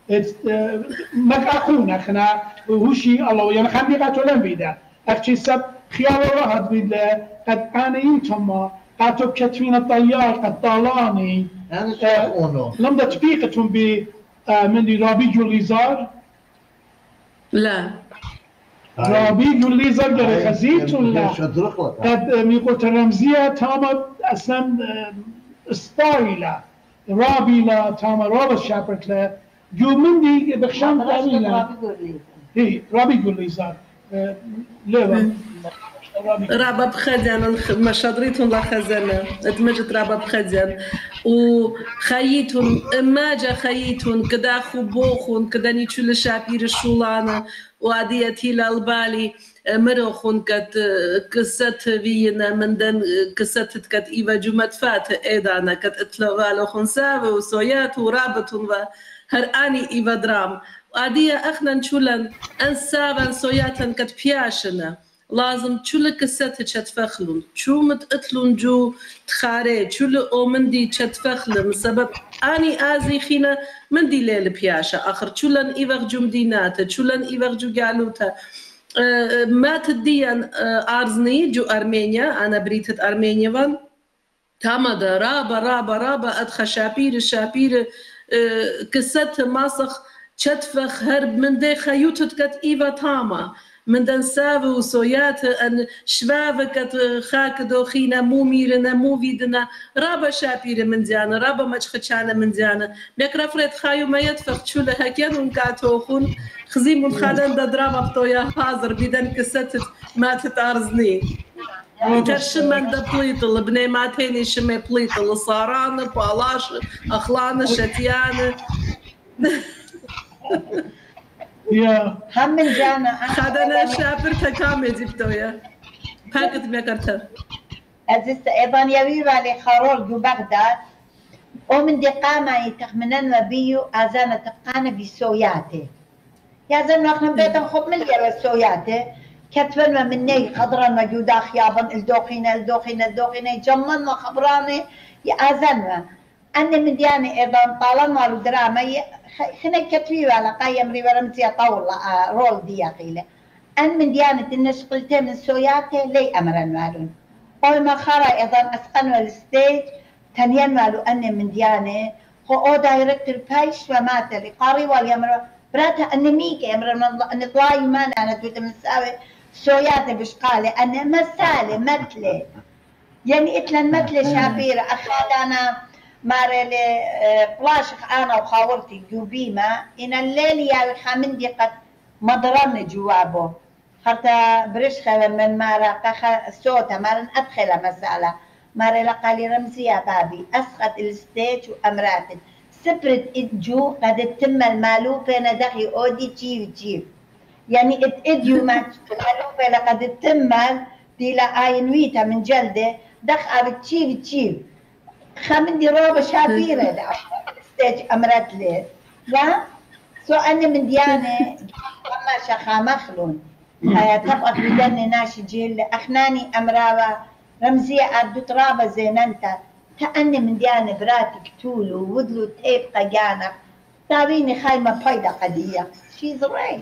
Speaker 3: مك أخونا خنا وشي الله يعني خلي قاتو لم بيدا أختي سب خيال الله هاد بيدا قد أنا ينتما قاتو كتفين الطيار قد طالاني
Speaker 4: أنا شايفونه
Speaker 3: لم تفيقتهم ب من رابي جوليزار
Speaker 1: لا
Speaker 3: رابي جوليزار غير خزيت ولا قد ميقولت رمزية تامر أصلا ستاري لا رابي لا تاما رابط شابرت لا جو مندي بخشان تاني لا هي رابي يقول لي صار ليه
Speaker 1: رابا بخزان مشادريتهم لا خزانة اتمجت رابا بخزان وخيتهم ماجا خيتهم كدا خبوخون كدا نيتشول شابير الشولانة وعديتي لالبالي مروخون كت قصة فينا من دن قصة كت إيفا جمت فات إيدانا كت إتلوالو خنساوي وسويات ورابطون وهر آني إيفا درام وعدية أخنا نشولن أنسابا سوياتا كت بياشنا لازم تشول قصة تشتفخلون شو متقتلون جو تخاري شو أومندي تشتفخلن سبب آني آزي خينا مندي ليل بياشا آخر شولن إيفا جمديناتا شولن إيفا جو قالوتا ما تديان أرزني جو أرمينيا أنا بريتة أرمينيا وان تامدا رابا رابا رابا أدخى شابير شابير قصة ماسخ تشتفخ هرب من دي خيوتت كت إيفا تاما من دن ساوي وسويات أن شبابكت خاك دوخينا مو ميرنا مو فيدنا رابا شابير من زيانا رابا مجخدشانا من زيانا بيكرا فريد خايو ما يدفق تشو لهكين ونكاتوخون خزيم الخالن دا دراما بطويا حاضر بيدن كستت ما تتارزني ترشمن دا بليطل بني ماتيني شمي بليطل صاران بالاش أخلان شتيان
Speaker 3: يا
Speaker 2: هم من جانا
Speaker 1: خدنا شابرتا كامل زبطويا باكت ميكرتا
Speaker 2: أزيست أيضا يبيب علي خرور جو بغداد ومن دي قامة يتخمنن وبيو أزانا تبقانا بسوياتي يا زلمة احنا بيتا خب مليار السوياتي كتبنا مني خضرا موجودا خيابا الدوخينا الدوخينا الدوخينا جمن وخبراني يأذننا أنا من دياني أيضا طالما الدراما خنا كتبي على قايم ري ورمزي طول رول دي قيلة أن من ديانة الناس قلت من سوياته لي أمرا مالون أول ما خرا أيضا أسقنوا الستيج تنين مالو أن من ديانة هو أو دايركتور بايش ومات لي قاري واليمر براتا أن ميكي أمر أن طلاي ما أنا تويت من ساوي سوياته بشقالي أن مسالة مثلي يعني إتلن مثلي شابير أخذ أنا مارلي بلاشخ أنا وخاورتي جوبيما إن الليل يا الخامندي قد مضرن جوابه خرتا برشخة من مارا قخ صوتا مارن أدخل مسألة مارا لقالي رمزية بابي أسقط الستيج وأمراتن سبرت إدجو قد تم المالوفة ندخي أودي تشيف تشيف يعني إد إديو ما المالوفة لقد تمل دي لا آينويتا من جلده دخ أبي تشيف تشيف خامندي روبة شابيرة دا الستيج أمرات لي لا سو أنا من ديانة أما شخا مخلون آه تبقى بدن ناشي جيل أخناني أمراوة رمزية عبدو ترابة زيننتا تأني من ديانة براتي كتولو ودلو تيب قجانا تابيني خايمة بايدة قدية she's right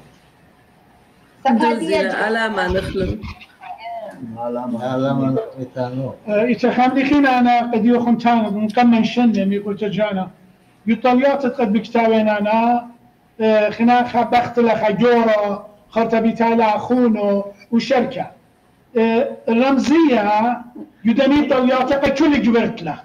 Speaker 1: دوزي علامة نخلو
Speaker 4: علامة نخلو
Speaker 3: إتخامني خينا أنا قد يوخن تانا بمقمن شنم يقول تجانا يطليات قد بكتابين أنا خنا خبخت لها جورا خرطبي تالا خونو وشركة الرمزية يدني طليات قد كل جبرت له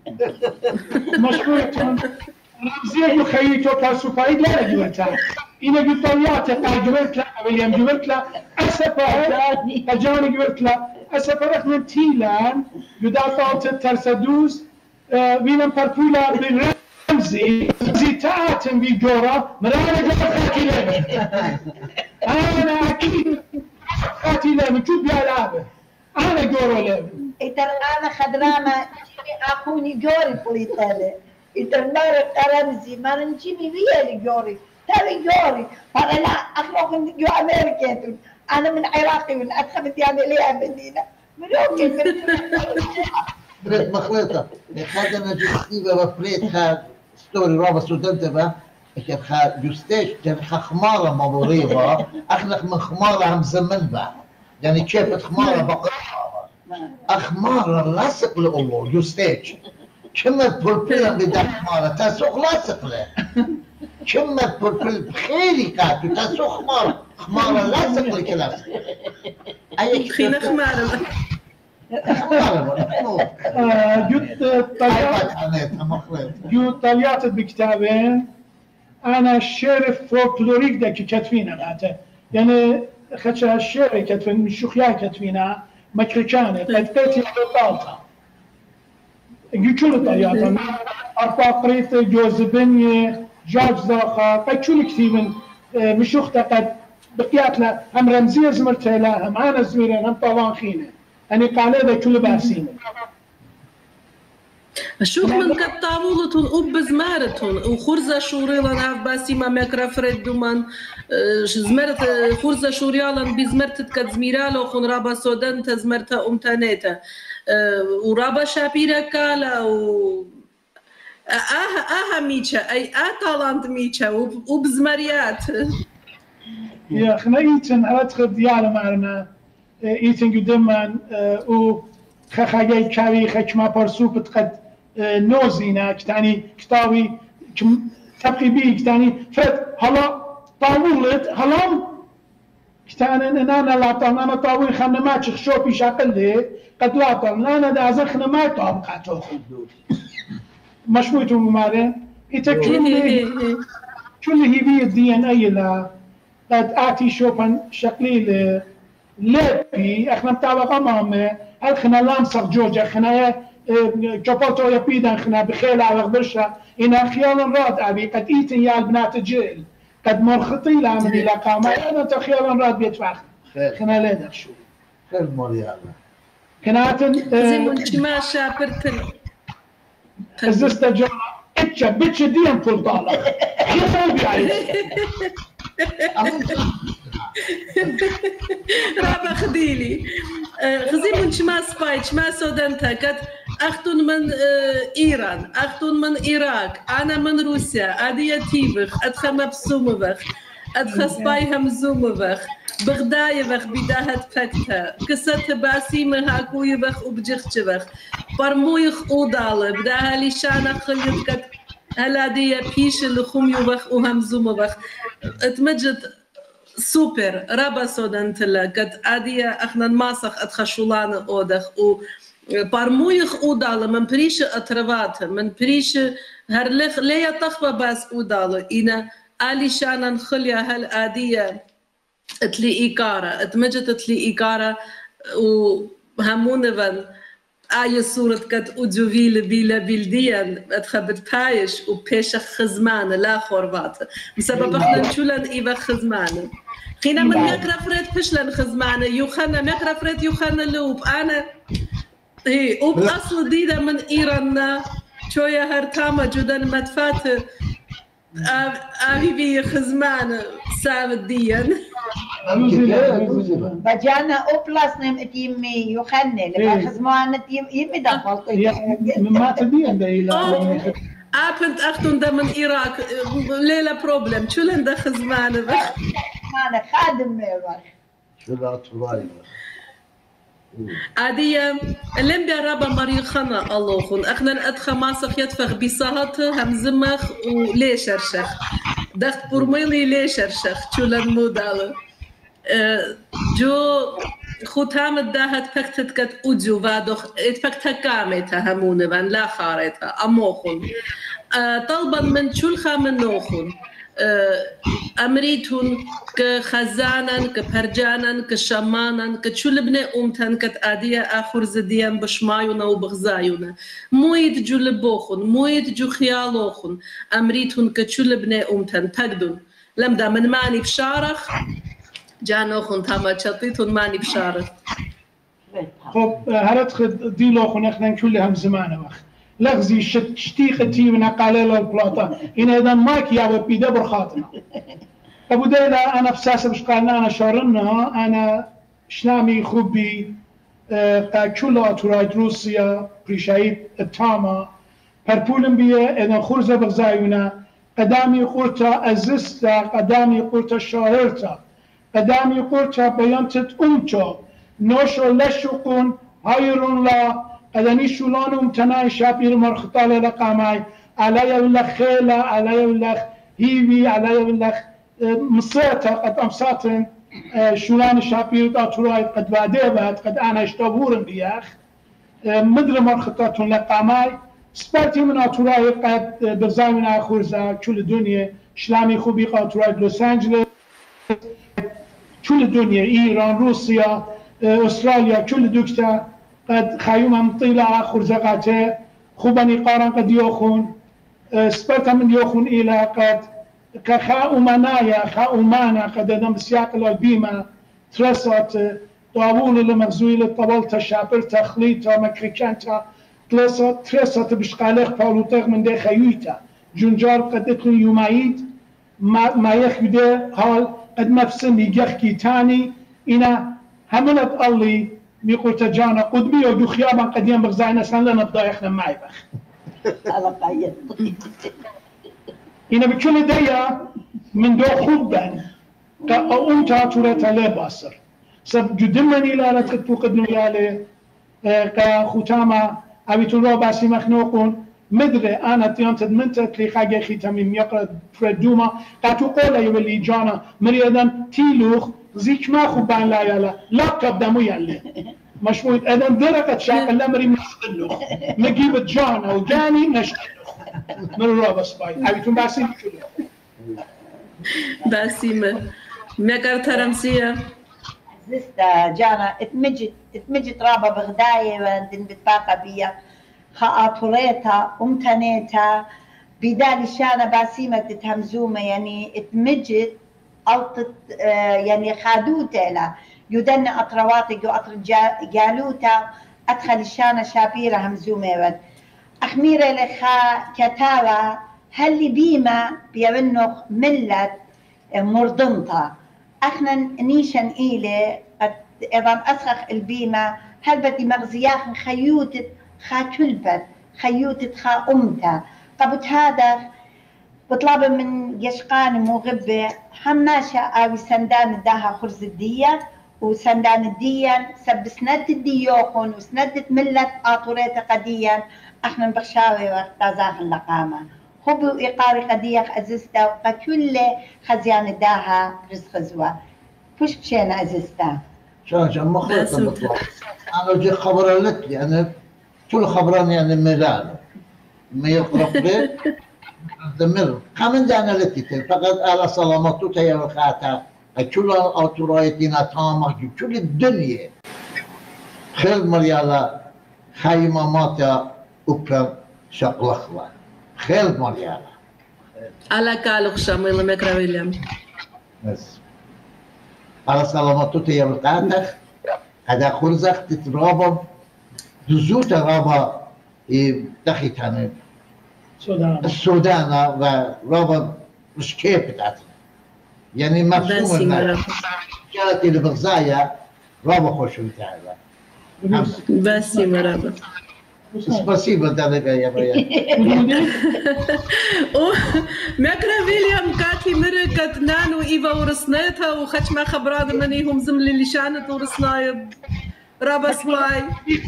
Speaker 3: مشكورة رمزية يخيطو كاسوبايد لا جبرتها إنا يطليات قد جبرت له ويليام جبرت له أسفر أجاني جبرت له أسفر من تيلان يدافعت ترسدوز وينم بربولا بالرمز رمزي رمزي تاتم بجورا مرانا جورا خاتي لابن أنا أكيد خاتي لابن شو بيالابه أنا جورا لابن
Speaker 2: إتر أنا خدرامة أخوني جوري بوليتالي إتر نار رمزي ما نجيني ويالي جوري تالي جوري فأنا لا أخلوق جو أمريكا أنا من عراقي من أدخل ديانة ليها مدينة من يوكي
Speaker 4: بريت مخلطة خادنا جستيبة وبريت خاد ستوري رابا سودنتا با كيف خاد جستيش كان خمارة مضوريبة أخلق من خمارة عم زمن با يعني كيف خمارة بقرها أخمارة لاصق لأمه جستيش كما بولبيلا بدا خمارة تاسوق لاصق له كما بولبيل بخيري كاتو تاسوق خمارة خمارة لاصق لكلاس أي
Speaker 1: خينا خمارة
Speaker 3: جو طليات بكتابين أنا الشعر فولكلوريك ده كتفينا معناته يعني خدش هالشعر كتفين من شخيا كتفينا مكريكانة قد قلت طالطة جو شو طليات أربع قريت جوزبني جاج زاخا قد شو كتيبن مشوخته قد بقيات له هم رمزية زمرتها له هم أنا زميرين هم طالان خينه أنا قال هذا كله باسين.
Speaker 1: شوف من كتابولتون وبزمارتون وخرزة شوريلا نعرف باسي ما مكرا فريد دومان زمرت خرزة شوريالا بزمرت كزميرالو خون رابا سودان تزمرتا أمتانيتا ورابا شابيرا كالا و آها آها ميتشا أي آتالانت ميتشا وبزمريات.
Speaker 3: يا خنايتن أدخل ديالا معنا. إيتن قدمان و خخاجي كاري خشما برسوب قد نوزينا كتاني كتابي تبقي بي كتاني فت هلا طاولت هلا كتاني أنا لا طال أنا طاول خمنا ما تشخشوا في شكل قد لا طال أنا دا زخنا ما طابقة تأخذ مشويتهم مارين إتكلم كل هي بي الدي إن إيه لا قد آتي شوفن شكلي لبي احنا متابعة معهم هل خنا لامسك جوجا خنا جبلتو يبيدن خنا بخيل على غبرشة إن خيالا راد أبي قد إيتن يا البنات الجيل قد مرخطي لعملي لقامة أنا تخيالا راد بيتفاخر خنا ليدك شو
Speaker 4: خير مريانا
Speaker 3: كناتن
Speaker 1: زي منش ما شابرتن
Speaker 3: ازست جانا اتشا بتش ديان فل طالع كيف هو بيعيش
Speaker 1: رابا خديلي خزي من شما سباي شما سودانتا كت أختون من إيران أختون من العراق أنا من روسيا أدي تيبخ أدخل مبسومة أدخل سباي همزومة بخ بغداية بخ بداهت فكتها كسرت باسيمة هاكوية بخ وبجخت بخ برمويخ أودالة بداها لشانة خليت كت هلا دي بيش اللخومي بخ وهمزومة بخ اتمجد سوبر رابا سودان تلا قد أدي أخنا الماسخ أتخشولان أودخ و برمويخ أودالة من بريش أتروات من بريش هرلخ ليا تخبى باس أودالة إنا آلي شانا خليا هل آدية اتلي إيكارة اتمجد اتلي إيكارة وهمون فن آية صورة كت أدوفيل بيلا بيلديا اتخبت بايش وبيش خزمان لا خوربات بسبب احنا نشولن إيبا خزمان خينا من مكرا فريد بشلن خزمان يوخنا مكرا فريد يوخنا لوب أنا هي وب أصل ديدا من إيران شوية هرتامة جدا مدفات أبي بي خزمان سامد ديان
Speaker 2: بجانا أوبلاس نم تيمي يوخنة لما خزمان تيم يمي دخلت
Speaker 3: ما تبين ده إلى
Speaker 1: أبنت أختون ده من العراق ليلة بروبلم شو لنده خزمان بخ
Speaker 2: أنا خادم بخ
Speaker 4: شو لا تراي
Speaker 1: عادية اللي بيرابا مريخنا الله خون اخنا ادخل ماسخ يدفخ بصهات همزمخ وليشرشخ دخت برميلي ليشرشخ شولن مودال جو ختام الدهت فكتت كت أجو وادخ اتفكتها كامتها همون بان لا خارتها أموخون طلبا من شلخا من نوخون أمريتون كخزانا كبرجانا كشمانا كتشول بني أمتن كتأدية آخر زديان بشمايونا وبغزايونا مويد جو لبوخون مويد جو خيالوخون أمريتون كتشول بني أمتن تقدون لمدا من ماني بشارخ جانوخون تاما شطيتون ماني بشارخ
Speaker 3: خب هرت ديلوخون اخنا كل هم زمانه وقت لغزي شتيختي من قاليل البلاطة إن إذا ماك يا وبيدا برخاتنا أبو ديلا أنا بساسة مش قالنا أنا شارنا أنا شنامي خوبي كلا أتوراي روسيا بريشايد التاما هربولن بيه إذا خرزة بغزايونا قدامي قرطة أزستا قدامي قرطة شاهرتا قدامي قرطة بيانتت أمتا نوشو لشقون هايرون لا أدني شلونهم تناي شابير مرختال رقامي علي ولا خيلة علي ولا هيوي علي ولا مصيتا قد أمساتن شلون شابير أتوراي قد بعديبات قد أنا اشتبورن بياخ مدر مرختاتهم رقامي سبرتي من أتوراي قد برزاي من آخرزا كل الدنيا شلامي خوبي أتوراي لوس أنجلس كل الدنيا إيران روسيا أستراليا كل دوكتا قد خيوم مطيلة آخر زقاته خوبني قارن قد يوخون سبرت من يوخون إلى قد كخاء منايا خاء مانا قد دم بسياق البيمة ترسات طاول لمغزوي للطبلة شابر تخليطة مكريكانتا ترسات ترسات بشقاليخ باولوتيغ من دي خيويتا جنجار قد اتلو يومايد ما, ما يخبده هال قد مفسن يجخكي تاني إنا هملت الله ميقول تجانا قدمي وجو خيابا قديم بغزاينا سن لنا بضايخنا معي بخ
Speaker 2: على قايد
Speaker 3: إنا بكل ديا من دو خوبا كأمتا توريتا لي باصر سب جدمني لا تكتو قدنو يالي كختاما أبيتون رو باسي مخنوقون مدري أنا تيانتد منتك لي خاقي خيتامي ميقرد فريد دوما قاتو قولا يولي جانا مريدان تيلوخ زيك ما خوبان لا يلا لقب دمو يلي مشموت أذن درقة شاق الأمري مشتلو نجيب جانا وجاني نشتلو من الرابع سباي أبيتون باسيم شلو
Speaker 1: باسيم ميقرت رمسية
Speaker 2: زستا جانا اتمجد اتمجد رابا بغداية واندن بتباقى بيا خاطريتا امتنيتا بدال شانا باسيمة تتهمزومة يعني اتمجد ألطت يعني خادوتا لا يدن أطرواتك وأطر جالوتا أدخل الشانة شابيرة همزومة ود أخميرة لخا كتاوى هل بيما بيونخ ملت مرضنطة احنا نيشن إيلي ايضا اسخخ البيمة هل بدي مغزياخن خيوتة خا كلبت خيوتة خا امتا قبت هذا بطلب من يشقان مغبة حماشة اوي سندان داها خرز الدية وسندان الديان سب سند الديوخن وسند ملة آطورية قديا احنا بخشاوي واختازاخ اللقامة خبو إيقاري قديخ أزستا وكل خزيان داها رزق زوا فوش بشينا أزستا
Speaker 4: شان شان مخلطة مطلع أنا جي خبرة لك يعني كل خبران يعني ميلان ما يقرب لي دمر كمان جانا لتي فقط على سلامتو تيا وخاتا كل أوتورايتنا تامة كل الدنيا خير مريالا خيمة ماتا أوبرا شقلخلا خير مريالا
Speaker 1: على كالوخ شامل مكرا ويليام
Speaker 4: بس على سلامتو تيا وخاتا هذا خرزخ تترابا دزوت رابا دخي تاني
Speaker 3: السودان
Speaker 4: السودان ورابا مش كيف بتاعتنا يعني مفهوم كانت البغزاية رابا خوش بتاعنا
Speaker 1: بس مرحبا
Speaker 4: спасибо дорогая моя
Speaker 1: مكرا ويليام كاتي مركت نانو إيفا ورسنتها وخش ما خبرات مني هم زملي اللي شانت ورسنايب رابا سباي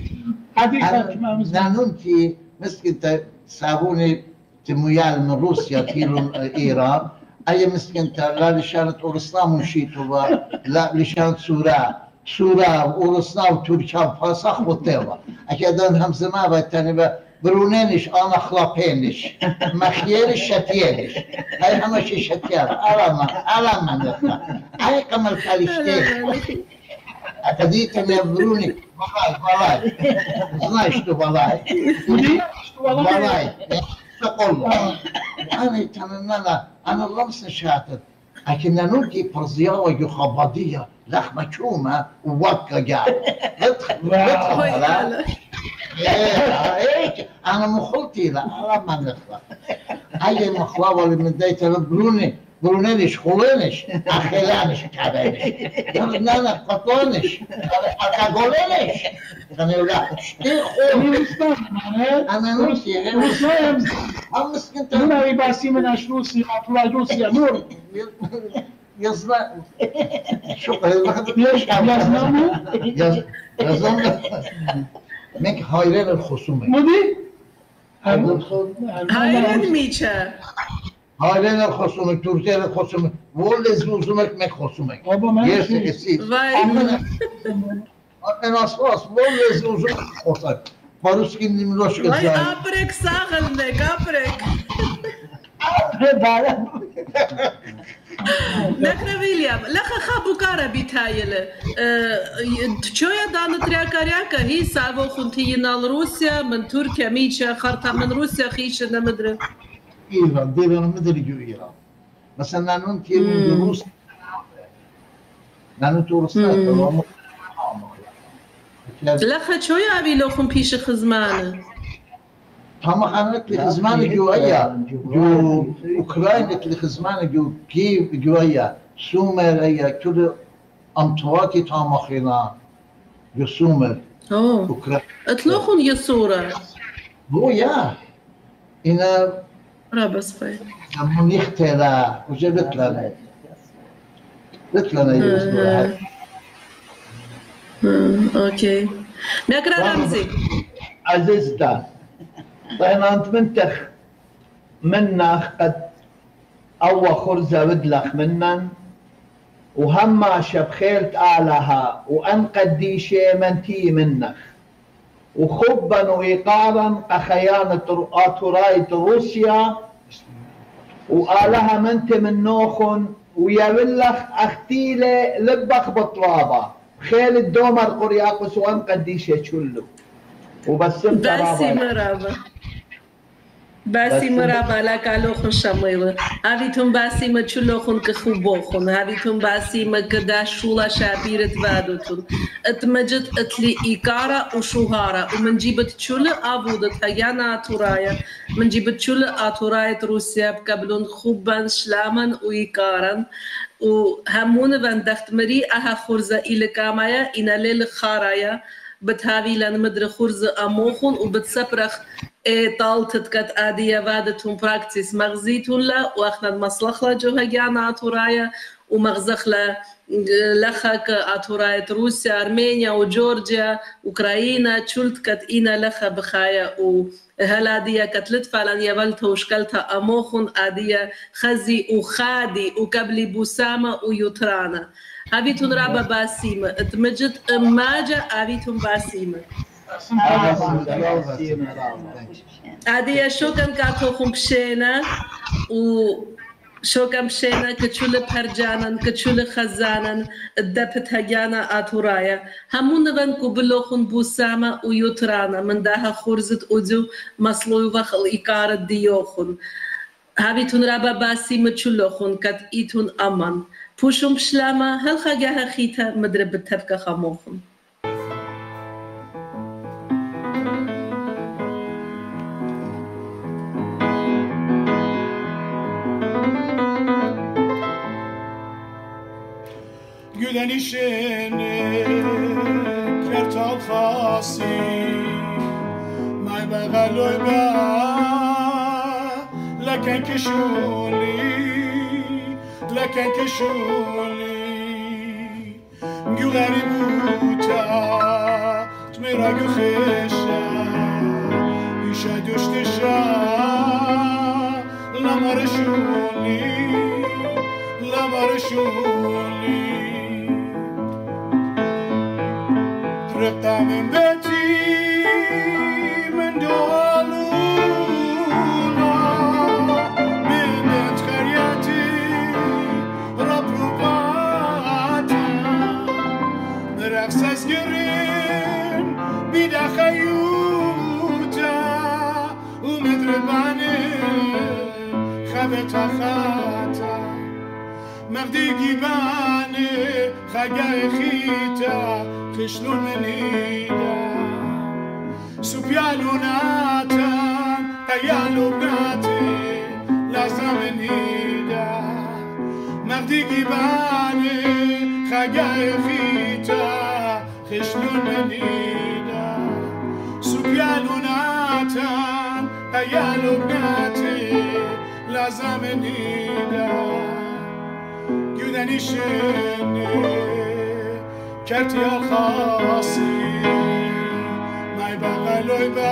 Speaker 4: نانونتي مسكنت صابوني تمويال من روسيا كيلو ايران اي مسكنت لا لشانت اورسلام وشيتو لا لشانت سورا سورا اورسلام تركيا فاسخ وتيلا اكيد هم زمان بتاني برونينش انا خلاقينش مخيرش شتينش هاي همشي شتيار اراما اراما نفسها هاي كمل كاليشتين أتديتني بروني والله والله знаешь что والله والله تقول أنا تمنى أنا لمس شاتت لكن نوتي برزياوة يخبضية لحمة شومة ووكا قاعد ادخل ادخل هيك أنا مخلطي لا أنا ما ندخل هاي المخلاوة اللي من دايتها بروني برونينش خولينش أخيلانش كابينش أنا قطونش أقولينش أنا لا شتي خول أنا نوسي أنا مسكنت
Speaker 3: أنا يباسي من أشروسي أطلع روسي نور
Speaker 4: يزنا شكرا
Speaker 3: ليش يزنامو
Speaker 4: يزنا منك هايلين الخصومة
Speaker 3: مودي
Speaker 1: هايلين ميتشا
Speaker 4: هايلين الخصومة تركيا الخصومة ولا زوزمك مك خصومك يس يسيب أنا أصلاً ولا زوزمك خصومك باروسكي نملوش كذا
Speaker 1: واي أبرك ساغلنك أبرك نكرا ويليام لخا خابو كارا بيتايلة تشويا دانا ترياكا رياكا هي سابو خنتينا لروسيا من تركيا ميتشا خرطة من روسيا خيشة نمدري
Speaker 4: إيران ديران مدري جو إيران مثلا نانون تي من روسيا نانون تورسنا
Speaker 1: لخا شويا أبي لو خن بيش خزمانة
Speaker 4: هم خانت لخزمان جوية جو أوكرانيا لخزمان جو كيف جوية سومر هي كل أمتواتي تامخينا جو سومر
Speaker 1: أوه أتلوخن يسورة
Speaker 4: هو يا إنا
Speaker 1: رابس فاي
Speaker 4: من يختلا وجبت لنا قلت لنا يا
Speaker 1: أوكي نكرا رمزي
Speaker 5: عزيزتا طيب أنت منتخ منك قد أول خرزة بدلخ منن وهما شبخيلت آلها وأن قديشي منتي منك وخبا وإيقارا أخيانة أتوراية روسيا وآلها منت من نوخن ويابلخ أختيلة لبخ بطلابة خيل الدومر قرياقس وأن قديشي تشلو وبس
Speaker 1: باسي مرابا باسی مرا بالا کالو خون شمیل. هایتون باسی ما چلو خون که خوب خون. هایتون باسی ما کدا شولا شابیرت وادتون. اتمجد اتلی ایکارا و شوهارا. و من جیبت چل آبودت هیانا اتورایا. من جیبت چل اتورایت روسیا بقبلون خوبن شلامن و ایکارن. و همون وندخت مری اه خورزه ایل کامایا اینا لیل خارایا. بتهاوی لان مدر خورزه اموخون و بتسپرخ طالتت كت آدية وادتهم براكتس مغزيتون لا واخنا المصلخ لا جو هجانا اتورايا ومغزخ لا لخك اتوراية روسيا ارمينيا وجورجيا اوكراينا تشولت كت اينا لخا بخايا وهلادية كتلت فلان يبلتها وشكلتها اموخن آدية خزي وخادي وكبلي بوسامة ويوترانا هابيتون رابا باسيمة اتمجد اماجة هابيتون باسيمة عادية شو كان كاتوخم بشينا وشو كان بشينا كتشول بهرجانا كتشول خزانا الدبت هجانا اتورايا همون بنكو بلوخن بوسامة ويوترانا من داها خورزت ودو مصلو وخل إيكار ديوخن هابيتون رابا باسي متشلوخن كت إيتون أمان بوشم بشلاما هل خاجاها خيتا مدرب التبكة خموخن
Speaker 6: Gülenişini kertal khasi may bagaloy ba lakin kishuli lakin kishuli güleri buta tmera gükhesha isha düştişa la marshuli la marshuli رقة من بيتي من دولونا من بيت خرياتي رب رباتا برقص أسجرين بيدا خيوتا ومدرباني خبتا خاتا مغدي جيباني خجاي خيتا خشلون منيدا سوبيالو ناتان قيالو بناتي لازم منيدا مغدي جيباني خجاي خيتا خشلون منيدا سوبيالو ناتان قيالو بناتي لازم منيدا جودانيشني كرتي الخاصي ما يبغى له يبغى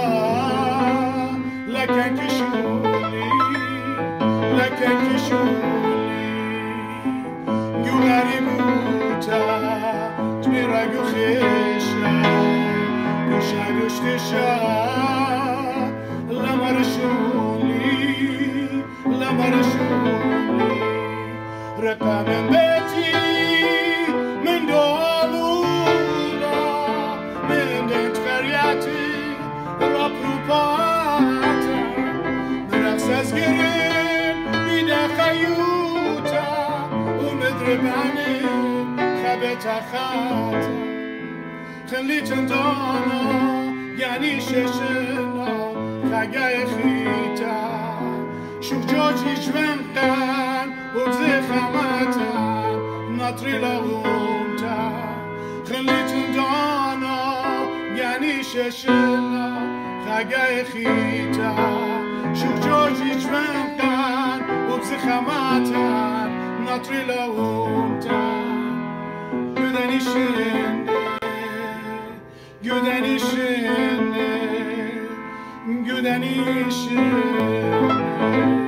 Speaker 6: لكن كشولي لكن كشولي جواري موتا تميرا جوخيشا جوشا جوشتشا لما رشولي لما رشولي رقم بيتي من دولولا من دنت خرياتي رابروباتا برقص أسجرين بيدا خيوتا ومدرباني خبتا خاتا خليت اندانا يعني ششنا خاقاي خيتا شوف جوجي جوانقان وبزي خاماتا ناطري لغومتا خليت ندانا يعني ششنا خاقاي خيتا شوف جوجي جوانقان وبزي خاماتا ناطري لغومتا يوداني شني يوداني شني يوداني شني